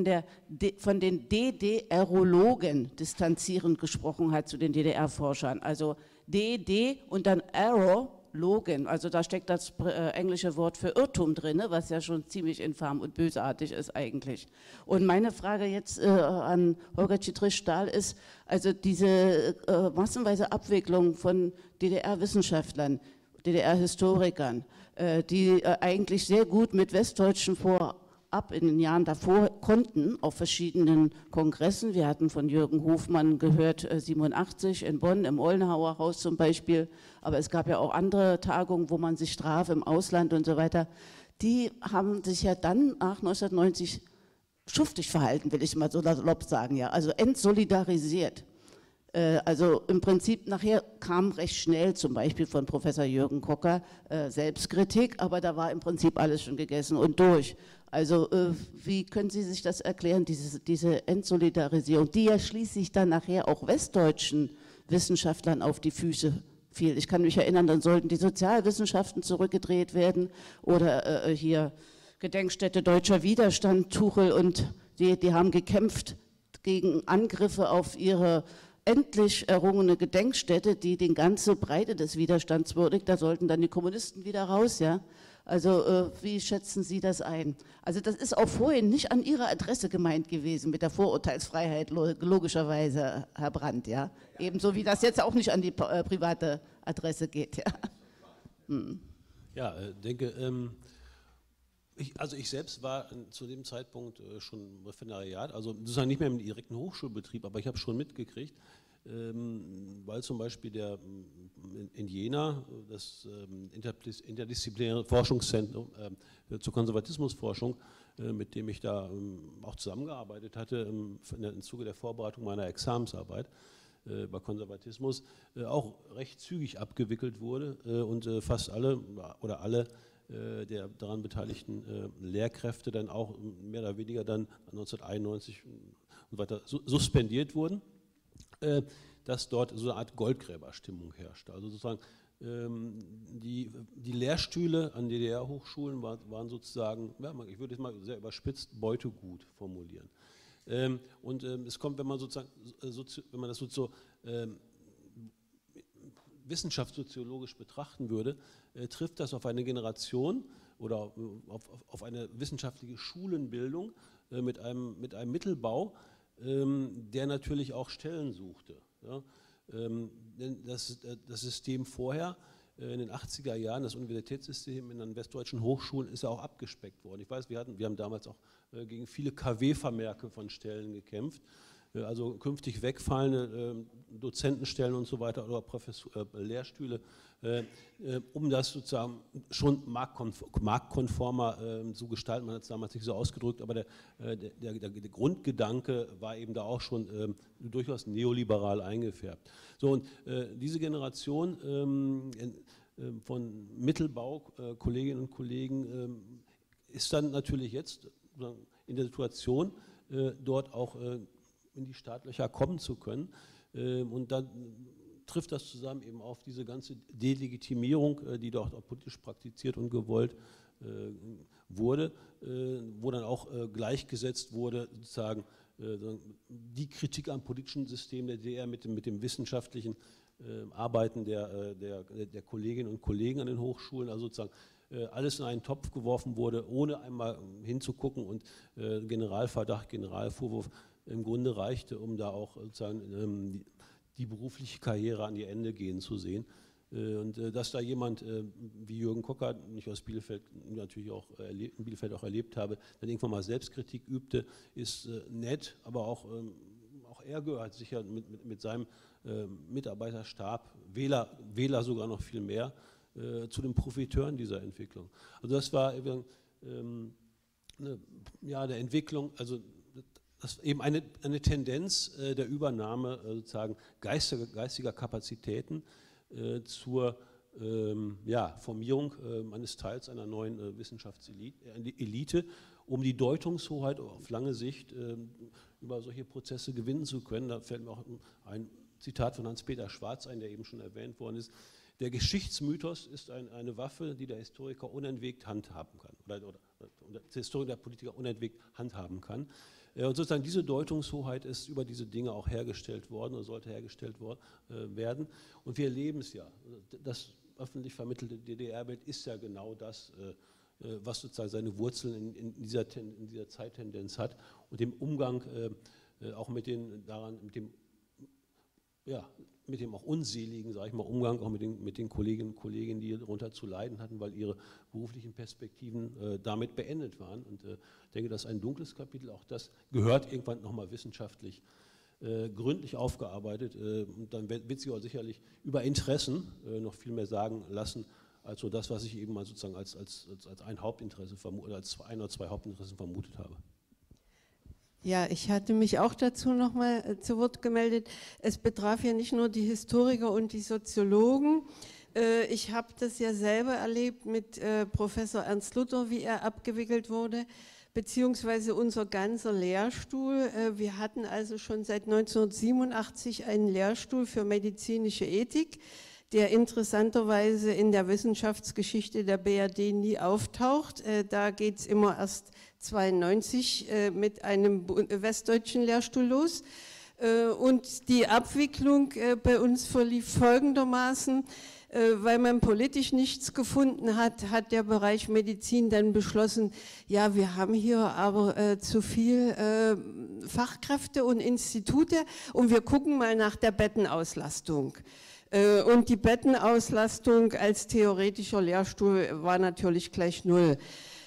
den DDRologen distanzierend gesprochen hat zu den DDR-Forschern. Also DD und dann Logan, also da steckt das englische Wort für Irrtum drin, was ja schon ziemlich infam und bösartig ist eigentlich. Und meine Frage jetzt an Holger Czitrys-Stahl ist, also diese massenweise Abwicklung von DDR-Wissenschaftlern, DDR-Historikern, die eigentlich sehr gut mit Westdeutschen vorab in den Jahren davor konnten, auf verschiedenen Kongressen. Wir hatten von Jürgen Hofmann gehört, 87 in Bonn, im Ollenhauer Haus zum Beispiel, aber es gab ja auch andere Tagungen, wo man sich traf im Ausland und so weiter. Die haben sich ja dann nach 1990 schuftig verhalten, will ich mal so salopp sagen, ja, also entsolidarisiert. Also im Prinzip nachher kam recht schnell zum Beispiel von Professor Jürgen Kocker Selbstkritik, aber da war im Prinzip alles schon gegessen und durch. Also wie können Sie sich das erklären, diese Entsolidarisierung, die ja schließlich dann nachher auch westdeutschen Wissenschaftlern auf die Füße fiel. Ich kann mich erinnern, dann sollten die Sozialwissenschaften zurückgedreht werden oder hier Gedenkstätte Deutscher Widerstand, Tuchel und die haben gekämpft gegen Angriffe auf ihre endlich errungene Gedenkstätte, die die ganze Breite des Widerstands würdigt. Da sollten dann die Kommunisten wieder raus, ja. Also wie schätzen Sie das ein? Also das ist auch vorhin nicht an Ihrer Adresse gemeint gewesen mit der Vorurteilsfreiheit, logischerweise, Herr Brandt, ja. Ebenso wie das jetzt auch nicht an die private Adresse geht, ja. Ja, denke, ich selbst war zu dem Zeitpunkt schon im Referendariat, also sozusagen nicht mehr im direkten Hochschulbetrieb, aber ich habe schon mitgekriegt, weil zum Beispiel in Jena das interdisziplinäre Forschungszentrum zur Konservatismusforschung, mit dem ich da auch zusammengearbeitet hatte im Zuge der Vorbereitung meiner Examensarbeit bei Konservatismus, auch recht zügig abgewickelt wurde und fast alle oder alle der daran beteiligten Lehrkräfte dann auch mehr oder weniger dann 1991 und weiter suspendiert wurden, dass dort so eine Art Goldgräberstimmung herrschte. Also sozusagen die Lehrstühle an DDR-Hochschulen waren sozusagen, ja, ich würde es mal sehr überspitzt, Beutegut formulieren. Und es kommt, wenn man sozusagen, wenn man das so wissenschaftssoziologisch betrachten würde, trifft das auf eine Generation oder auf eine wissenschaftliche Schulenbildung mit einem Mittelbau, der natürlich auch Stellen suchte. Ja? Denn das System vorher, in den 80er Jahren, das Universitätssystem in den westdeutschen Hochschulen ist ja auch abgespeckt worden. Ich weiß, wir haben damals auch gegen viele KW-Vermerke von Stellen gekämpft. Also künftig wegfallende Dozentenstellen und so weiter oder Lehrstühle, um das sozusagen schon marktkonformer zu gestalten. Man hat es damals nicht so ausgedrückt, aber der Grundgedanke war eben da auch schon durchaus neoliberal eingefärbt. So, und diese Generation von Mittelbau-Kolleginnen und Kollegen ist dann natürlich jetzt in der Situation, dort auch in die Startlöcher kommen zu können. Und dann trifft das zusammen eben auf diese ganze Delegitimierung, die dort auch politisch praktiziert und gewollt wurde, wo dann auch gleichgesetzt wurde, sozusagen die Kritik am politischen System der DDR mit dem wissenschaftlichen Arbeiten der Kolleginnen und Kollegen an den Hochschulen, also sozusagen alles in einen Topf geworfen wurde, ohne einmal hinzugucken und Generalverdacht, Generalvorwurf im Grunde reichte, um da auch sozusagen die berufliche Karriere an ihr Ende gehen zu sehen. Und dass da jemand wie Jürgen Kocker, den ich aus Bielefeld natürlich auch in Bielefeld auch erlebt habe, dann irgendwann mal Selbstkritik übte, ist nett, aber auch er gehört sicher mit seinem Mitarbeiterstab, Wähler sogar noch viel mehr, zu den Profiteuren dieser Entwicklung. Also das war der Entwicklung, also das eben eine Tendenz der Übernahme sozusagen geistiger Kapazitäten zur Formierung eines Teils einer neuen Wissenschaftselite, um die Deutungshoheit auf lange Sicht über solche Prozesse gewinnen zu können. Da fällt mir auch ein Zitat von Hans-Peter Schwarz ein, der eben schon erwähnt worden ist. Der Geschichtsmythos ist eine Waffe, die der Historiker unentwegt handhaben kann, oder der Historiker, der Politiker unentwegt handhaben kann. Und sozusagen diese Deutungshoheit ist über diese Dinge auch hergestellt worden oder sollte hergestellt werden. Und wir erleben es ja. Das öffentlich vermittelte DDR-Bild ist ja genau das, was sozusagen seine Wurzeln in dieser Zeittendenz hat und dem Umgang auch mit dem auch unseligen, sage ich mal, Umgang auch mit den Kolleginnen und Kollegen, die darunter zu leiden hatten, weil ihre beruflichen Perspektiven damit beendet waren. Und ich denke, das ist ein dunkles Kapitel, auch das gehört irgendwann nochmal wissenschaftlich gründlich aufgearbeitet. Und dann wird sich auch sicherlich über Interessen noch viel mehr sagen lassen, als so das, was ich eben mal sozusagen als ein Hauptinteresse oder als ein oder zwei Hauptinteressen vermutet habe. Ja, ich hatte mich auch dazu nochmal zu Wort gemeldet. Es betraf ja nicht nur die Historiker und die Soziologen. Ich habe das ja selber erlebt mit Professor Ernst Luther, wie er abgewickelt wurde, beziehungsweise unser ganzer Lehrstuhl. Wir hatten also schon seit 1987 einen Lehrstuhl für medizinische Ethik, der interessanterweise in der Wissenschaftsgeschichte der BRD nie auftaucht. Da geht es immer erst 1992 mit einem westdeutschen Lehrstuhl los. Und die Abwicklung bei uns verlief folgendermaßen: Weil man politisch nichts gefunden hat, hat der Bereich Medizin dann beschlossen, ja, wir haben hier aber zu viel Fachkräfte und Institute und wir gucken mal nach der Bettenauslastung. Und die Bettenauslastung als theoretischer Lehrstuhl war natürlich gleich 0.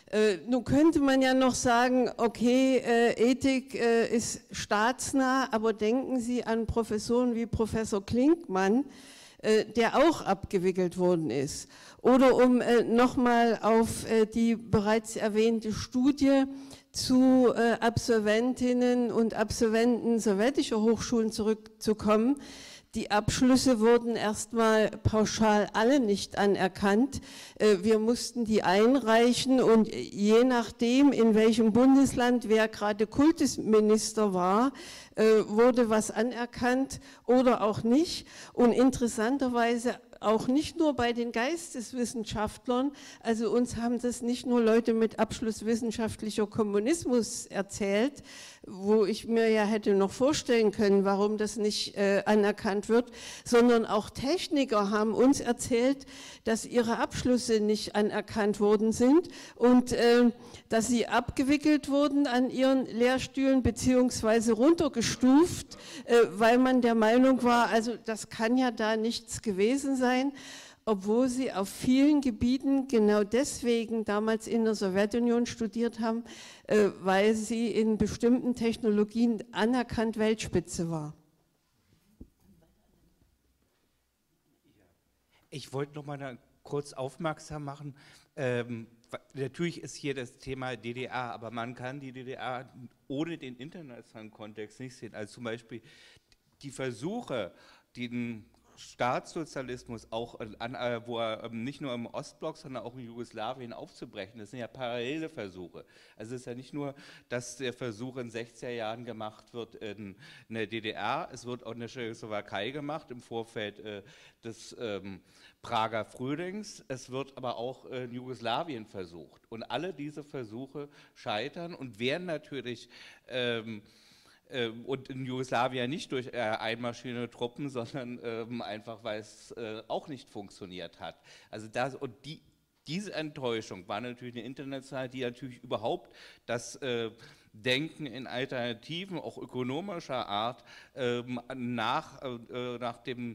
Nun könnte man ja noch sagen, okay, Ethik ist staatsnah, aber denken Sie an Professoren wie Professor Klinkmann, der auch abgewickelt worden ist. Oder um nochmal auf die bereits erwähnte Studie zu Absolventinnen und Absolventen sowjetischer Hochschulen zurückzukommen. Die Abschlüsse wurden erstmal pauschal alle nicht anerkannt. Wir mussten die einreichen und je nachdem, in welchem Bundesland wer gerade Kultusminister war, wurde was anerkannt oder auch nicht. Und interessanterweise auch nicht nur bei den Geisteswissenschaftlern, also uns haben das nicht nur Leute mit Abschluss wissenschaftlicher Kommunismus erzählt, wo ich mir ja hätte noch vorstellen können, warum das nicht anerkannt wird, sondern auch Techniker haben uns erzählt, dass ihre Abschlüsse nicht anerkannt worden sind und dass sie abgewickelt wurden an ihren Lehrstühlen beziehungsweise runtergestuft, weil man der Meinung war, also das kann ja da nichts gewesen sein, obwohl sie auf vielen Gebieten genau deswegen damals in der Sowjetunion studiert haben, weil sie in bestimmten Technologien anerkannt Weltspitze war. Ich wollte noch mal kurz aufmerksam machen, natürlich ist hier das Thema DDR, aber man kann die DDR ohne den internationalen Kontext nicht sehen. Also zum Beispiel die Versuche, den Staatssozialismus auch, wo er nicht nur im Ostblock, sondern auch in Jugoslawien aufzubrechen, das sind ja parallele Versuche. Also es ist ja nicht nur, dass der Versuch in 60er Jahren gemacht wird in der DDR, es wird auch in der Tschechoslowakei gemacht im Vorfeld des Prager Frühlings, es wird aber auch in Jugoslawien versucht. Und alle diese Versuche scheitern und werden natürlich und in Jugoslawien nicht durch einmarschierte Truppen, sondern einfach, weil es auch nicht funktioniert hat. Also diese Enttäuschung war natürlich eine internationale, die natürlich überhaupt das Denken in Alternativen, auch ökonomischer Art, nach dem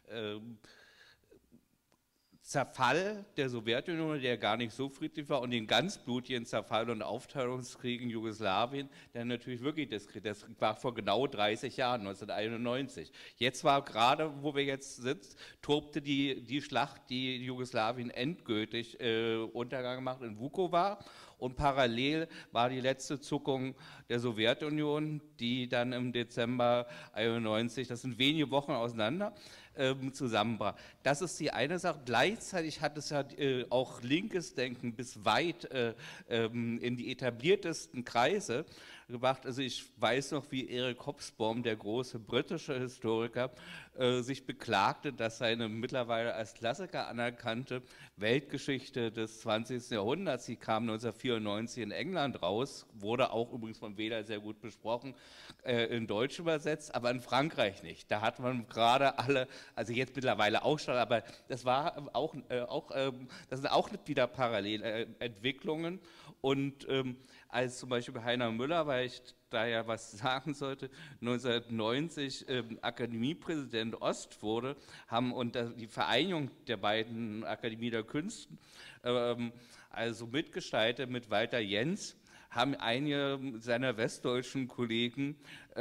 Zerfall der Sowjetunion, der gar nicht so friedlich war, und den ganz blutigen Zerfall und Aufteilungskrieg in Jugoslawien, der natürlich wirklich, das war vor genau 30 Jahren, 1991. Jetzt war gerade, wo wir jetzt sitzen, tobte die Schlacht, die Jugoslawien endgültig Untergang gemacht in Vukovar. Und parallel war die letzte Zuckung der Sowjetunion, die dann im Dezember 91, das sind wenige Wochen auseinander, zusammenbrach. Das ist die eine Sache. Gleichzeitig hat es ja auch linkes Denken bis weit in die etabliertesten Kreise gebracht. Also ich weiß noch, wie Eric Hobsbawm, der große britische Historiker, sich beklagte, dass seine mittlerweile als Klassiker anerkannte Weltgeschichte des 20. Jahrhunderts, die kam 1994 in England raus, wurde auch übrigens von Wähler sehr gut besprochen, in Deutsch übersetzt, aber in Frankreich nicht. Da hat man gerade alle, also jetzt mittlerweile auch schon, aber das war das sind auch wieder Parallelentwicklungen. Und als zum Beispiel bei Heiner Müller, weil ich da ja was sagen sollte, 1990 Akademiepräsident Ost wurde, und die Vereinigung der beiden Akademie der Künste, also mitgestaltet mit Walter Jens, haben einige seiner westdeutschen Kollegen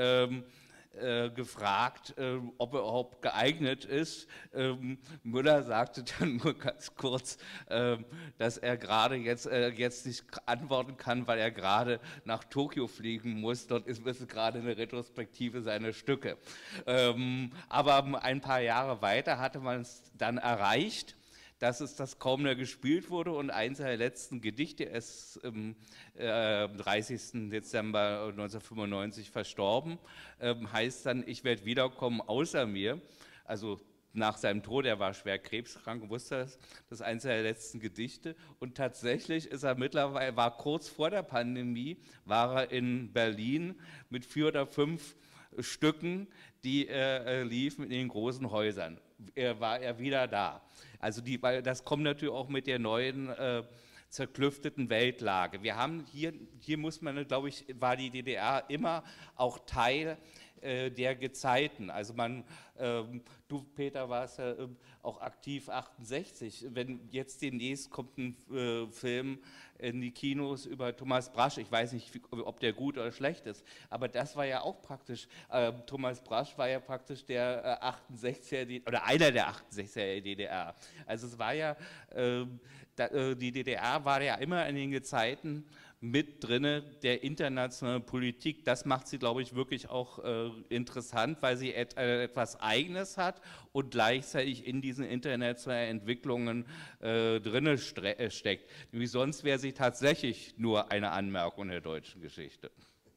gefragt, ob er überhaupt geeignet ist. Müller sagte dann nur ganz kurz, dass er gerade jetzt nicht antworten kann, weil er gerade nach Tokio fliegen muss. Dort ist gerade eine Retrospektive seiner Stücke. Aber ein paar Jahre weiter hatte man es dann erreicht, dass das kaum mehr gespielt wurde, und eins der letzten Gedichte ist am 30. Dezember 1995 verstorben, heißt dann, ich werde wiederkommen außer mir, also nach seinem Tod, er war schwer krebskrank, wusste das ist eins der letzten Gedichte, und tatsächlich ist er mittlerweile, war kurz vor der Pandemie, war er in Berlin mit 4 oder 5 Stücken, die liefen in den großen Häusern. War er wieder da. Also weil das kommt natürlich auch mit der neuen zerklüfteten Weltlage. Wir haben hier muss man, glaube ich, war die DDR immer auch Teil der Gezeiten. Also man Du, Peter, warst ja auch aktiv 68. Wenn jetzt demnächst kommt ein Film in die Kinos über Thomas Brasch, ich weiß nicht, ob der gut oder schlecht ist, aber das war ja auch praktisch, Thomas Brasch war ja praktisch der 68er, oder einer der 68er der DDR. Also es war ja, die DDR war ja immer in den Gezeiten mit drinne der internationalen Politik. Das macht sie, glaube ich, wirklich auch interessant, weil sie etwas Eigenes hat und gleichzeitig in diesen internationalen Entwicklungen drinne steckt. Nämlich sonst wäre sie tatsächlich nur eine Anmerkung der deutschen Geschichte.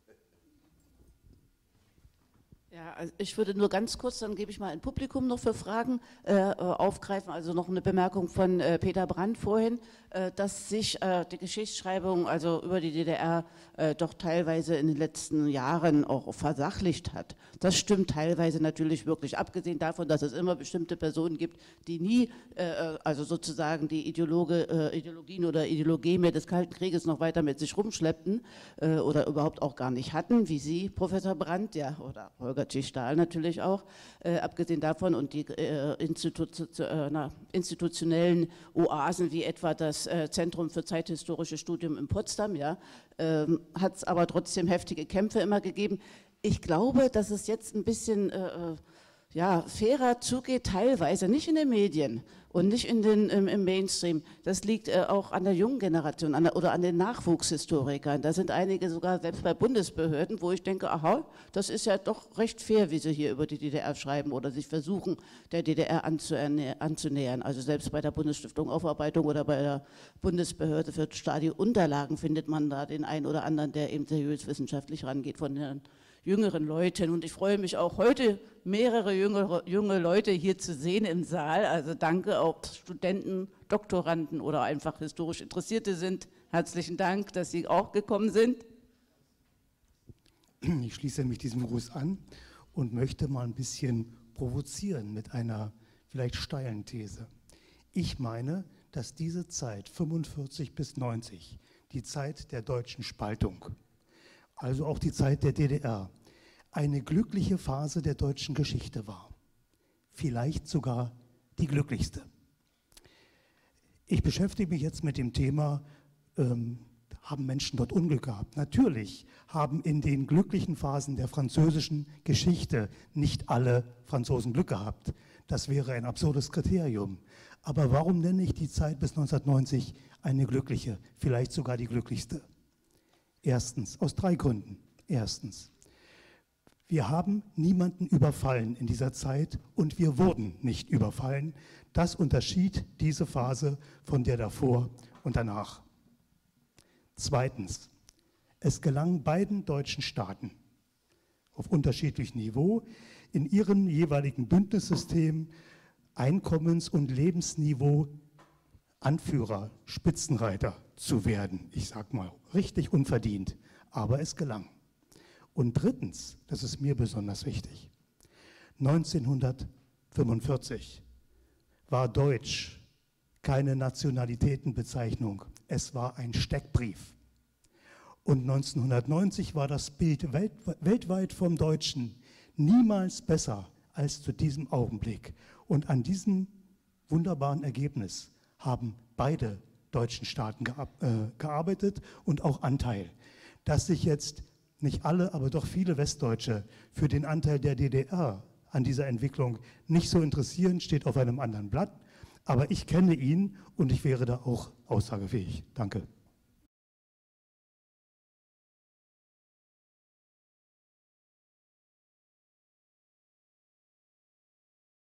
Ja, also ich würde nur ganz kurz, dann gebe ich mal ein Publikum noch für Fragen aufgreifen, also noch eine Bemerkung von Peter Brandt vorhin, dass sich die Geschichtsschreibung also über die DDR doch teilweise in den letzten Jahren auch versachlicht hat. Das stimmt teilweise natürlich wirklich, abgesehen davon, dass es immer bestimmte Personen gibt, die nie, also sozusagen die Ideologien oder Ideologeme des Kalten Krieges noch weiter mit sich rumschleppten oder überhaupt auch gar nicht hatten, wie Sie, Professor Brandt, ja, oder Holger Stahl natürlich auch, abgesehen davon und die institutionellen Oasen wie etwa das Zentrum für zeithistorische Studium in Potsdam, ja, hat es aber trotzdem heftige Kämpfe immer gegeben. Ich glaube, dass es jetzt ein bisschen ja, fairer zugeht, teilweise, nicht in den Medien und nicht im Mainstream. Das liegt auch an der jungen Generation oder an den Nachwuchshistorikern. Da sind einige sogar selbst bei Bundesbehörden, wo ich denke, aha, das ist ja doch recht fair, wie sie hier über die DDR schreiben oder sich versuchen, der DDR anzunähern. Also selbst bei der Bundesstiftung Aufarbeitung oder bei der Bundesbehörde für Stadiunterlagen findet man da den einen oder anderen, der eben seriös wissenschaftlich rangeht von den jüngeren Leuten. Und ich freue mich auch heute, mehrere junge Leute hier zu sehen im Saal. Also danke, ob Studenten, Doktoranden oder einfach historisch Interessierte sind. Herzlichen Dank, dass Sie auch gekommen sind. Ich schließe mich diesem Gruß an und möchte mal ein bisschen provozieren mit einer vielleicht steilen These. Ich meine, dass diese Zeit 45 bis 90, die Zeit der deutschen Spaltung, also auch die Zeit der DDR, eine glückliche Phase der deutschen Geschichte war. Vielleicht sogar die glücklichste. Ich beschäftige mich jetzt mit dem Thema, haben Menschen dort Unglück gehabt? Natürlich haben in den glücklichen Phasen der französischen Geschichte nicht alle Franzosen Glück gehabt. Das wäre ein absurdes Kriterium. Aber warum nenne ich die Zeit bis 1990 eine glückliche, vielleicht sogar die glücklichste? Erstens, aus 3 Gründen. Erstens, wir haben niemanden überfallen in dieser Zeit und wir wurden nicht überfallen. Das unterschied diese Phase von der davor und danach. Zweitens, es gelang beiden deutschen Staaten auf unterschiedlichem Niveau in ihrem jeweiligen Bündnissystem Einkommens- und Lebensniveau Anführer, Spitzenreiter zu werden. Ich sage mal, richtig unverdient, aber es gelang. Und drittens, das ist mir besonders wichtig, 1945 war Deutsch keine Nationalitätenbezeichnung, es war ein Steckbrief. Und 1990 war das Bild weltweit vom Deutschen niemals besser als zu diesem Augenblick. Und an diesem wunderbaren Ergebnis haben beide deutschen Staaten gearbeitet und auch Anteil. Dass sich jetzt nicht alle, aber doch viele Westdeutsche für den Anteil der DDR an dieser Entwicklung nicht so interessieren, steht auf einem anderen Blatt. Aber ich kenne ihn und ich wäre da auch aussagefähig. Danke.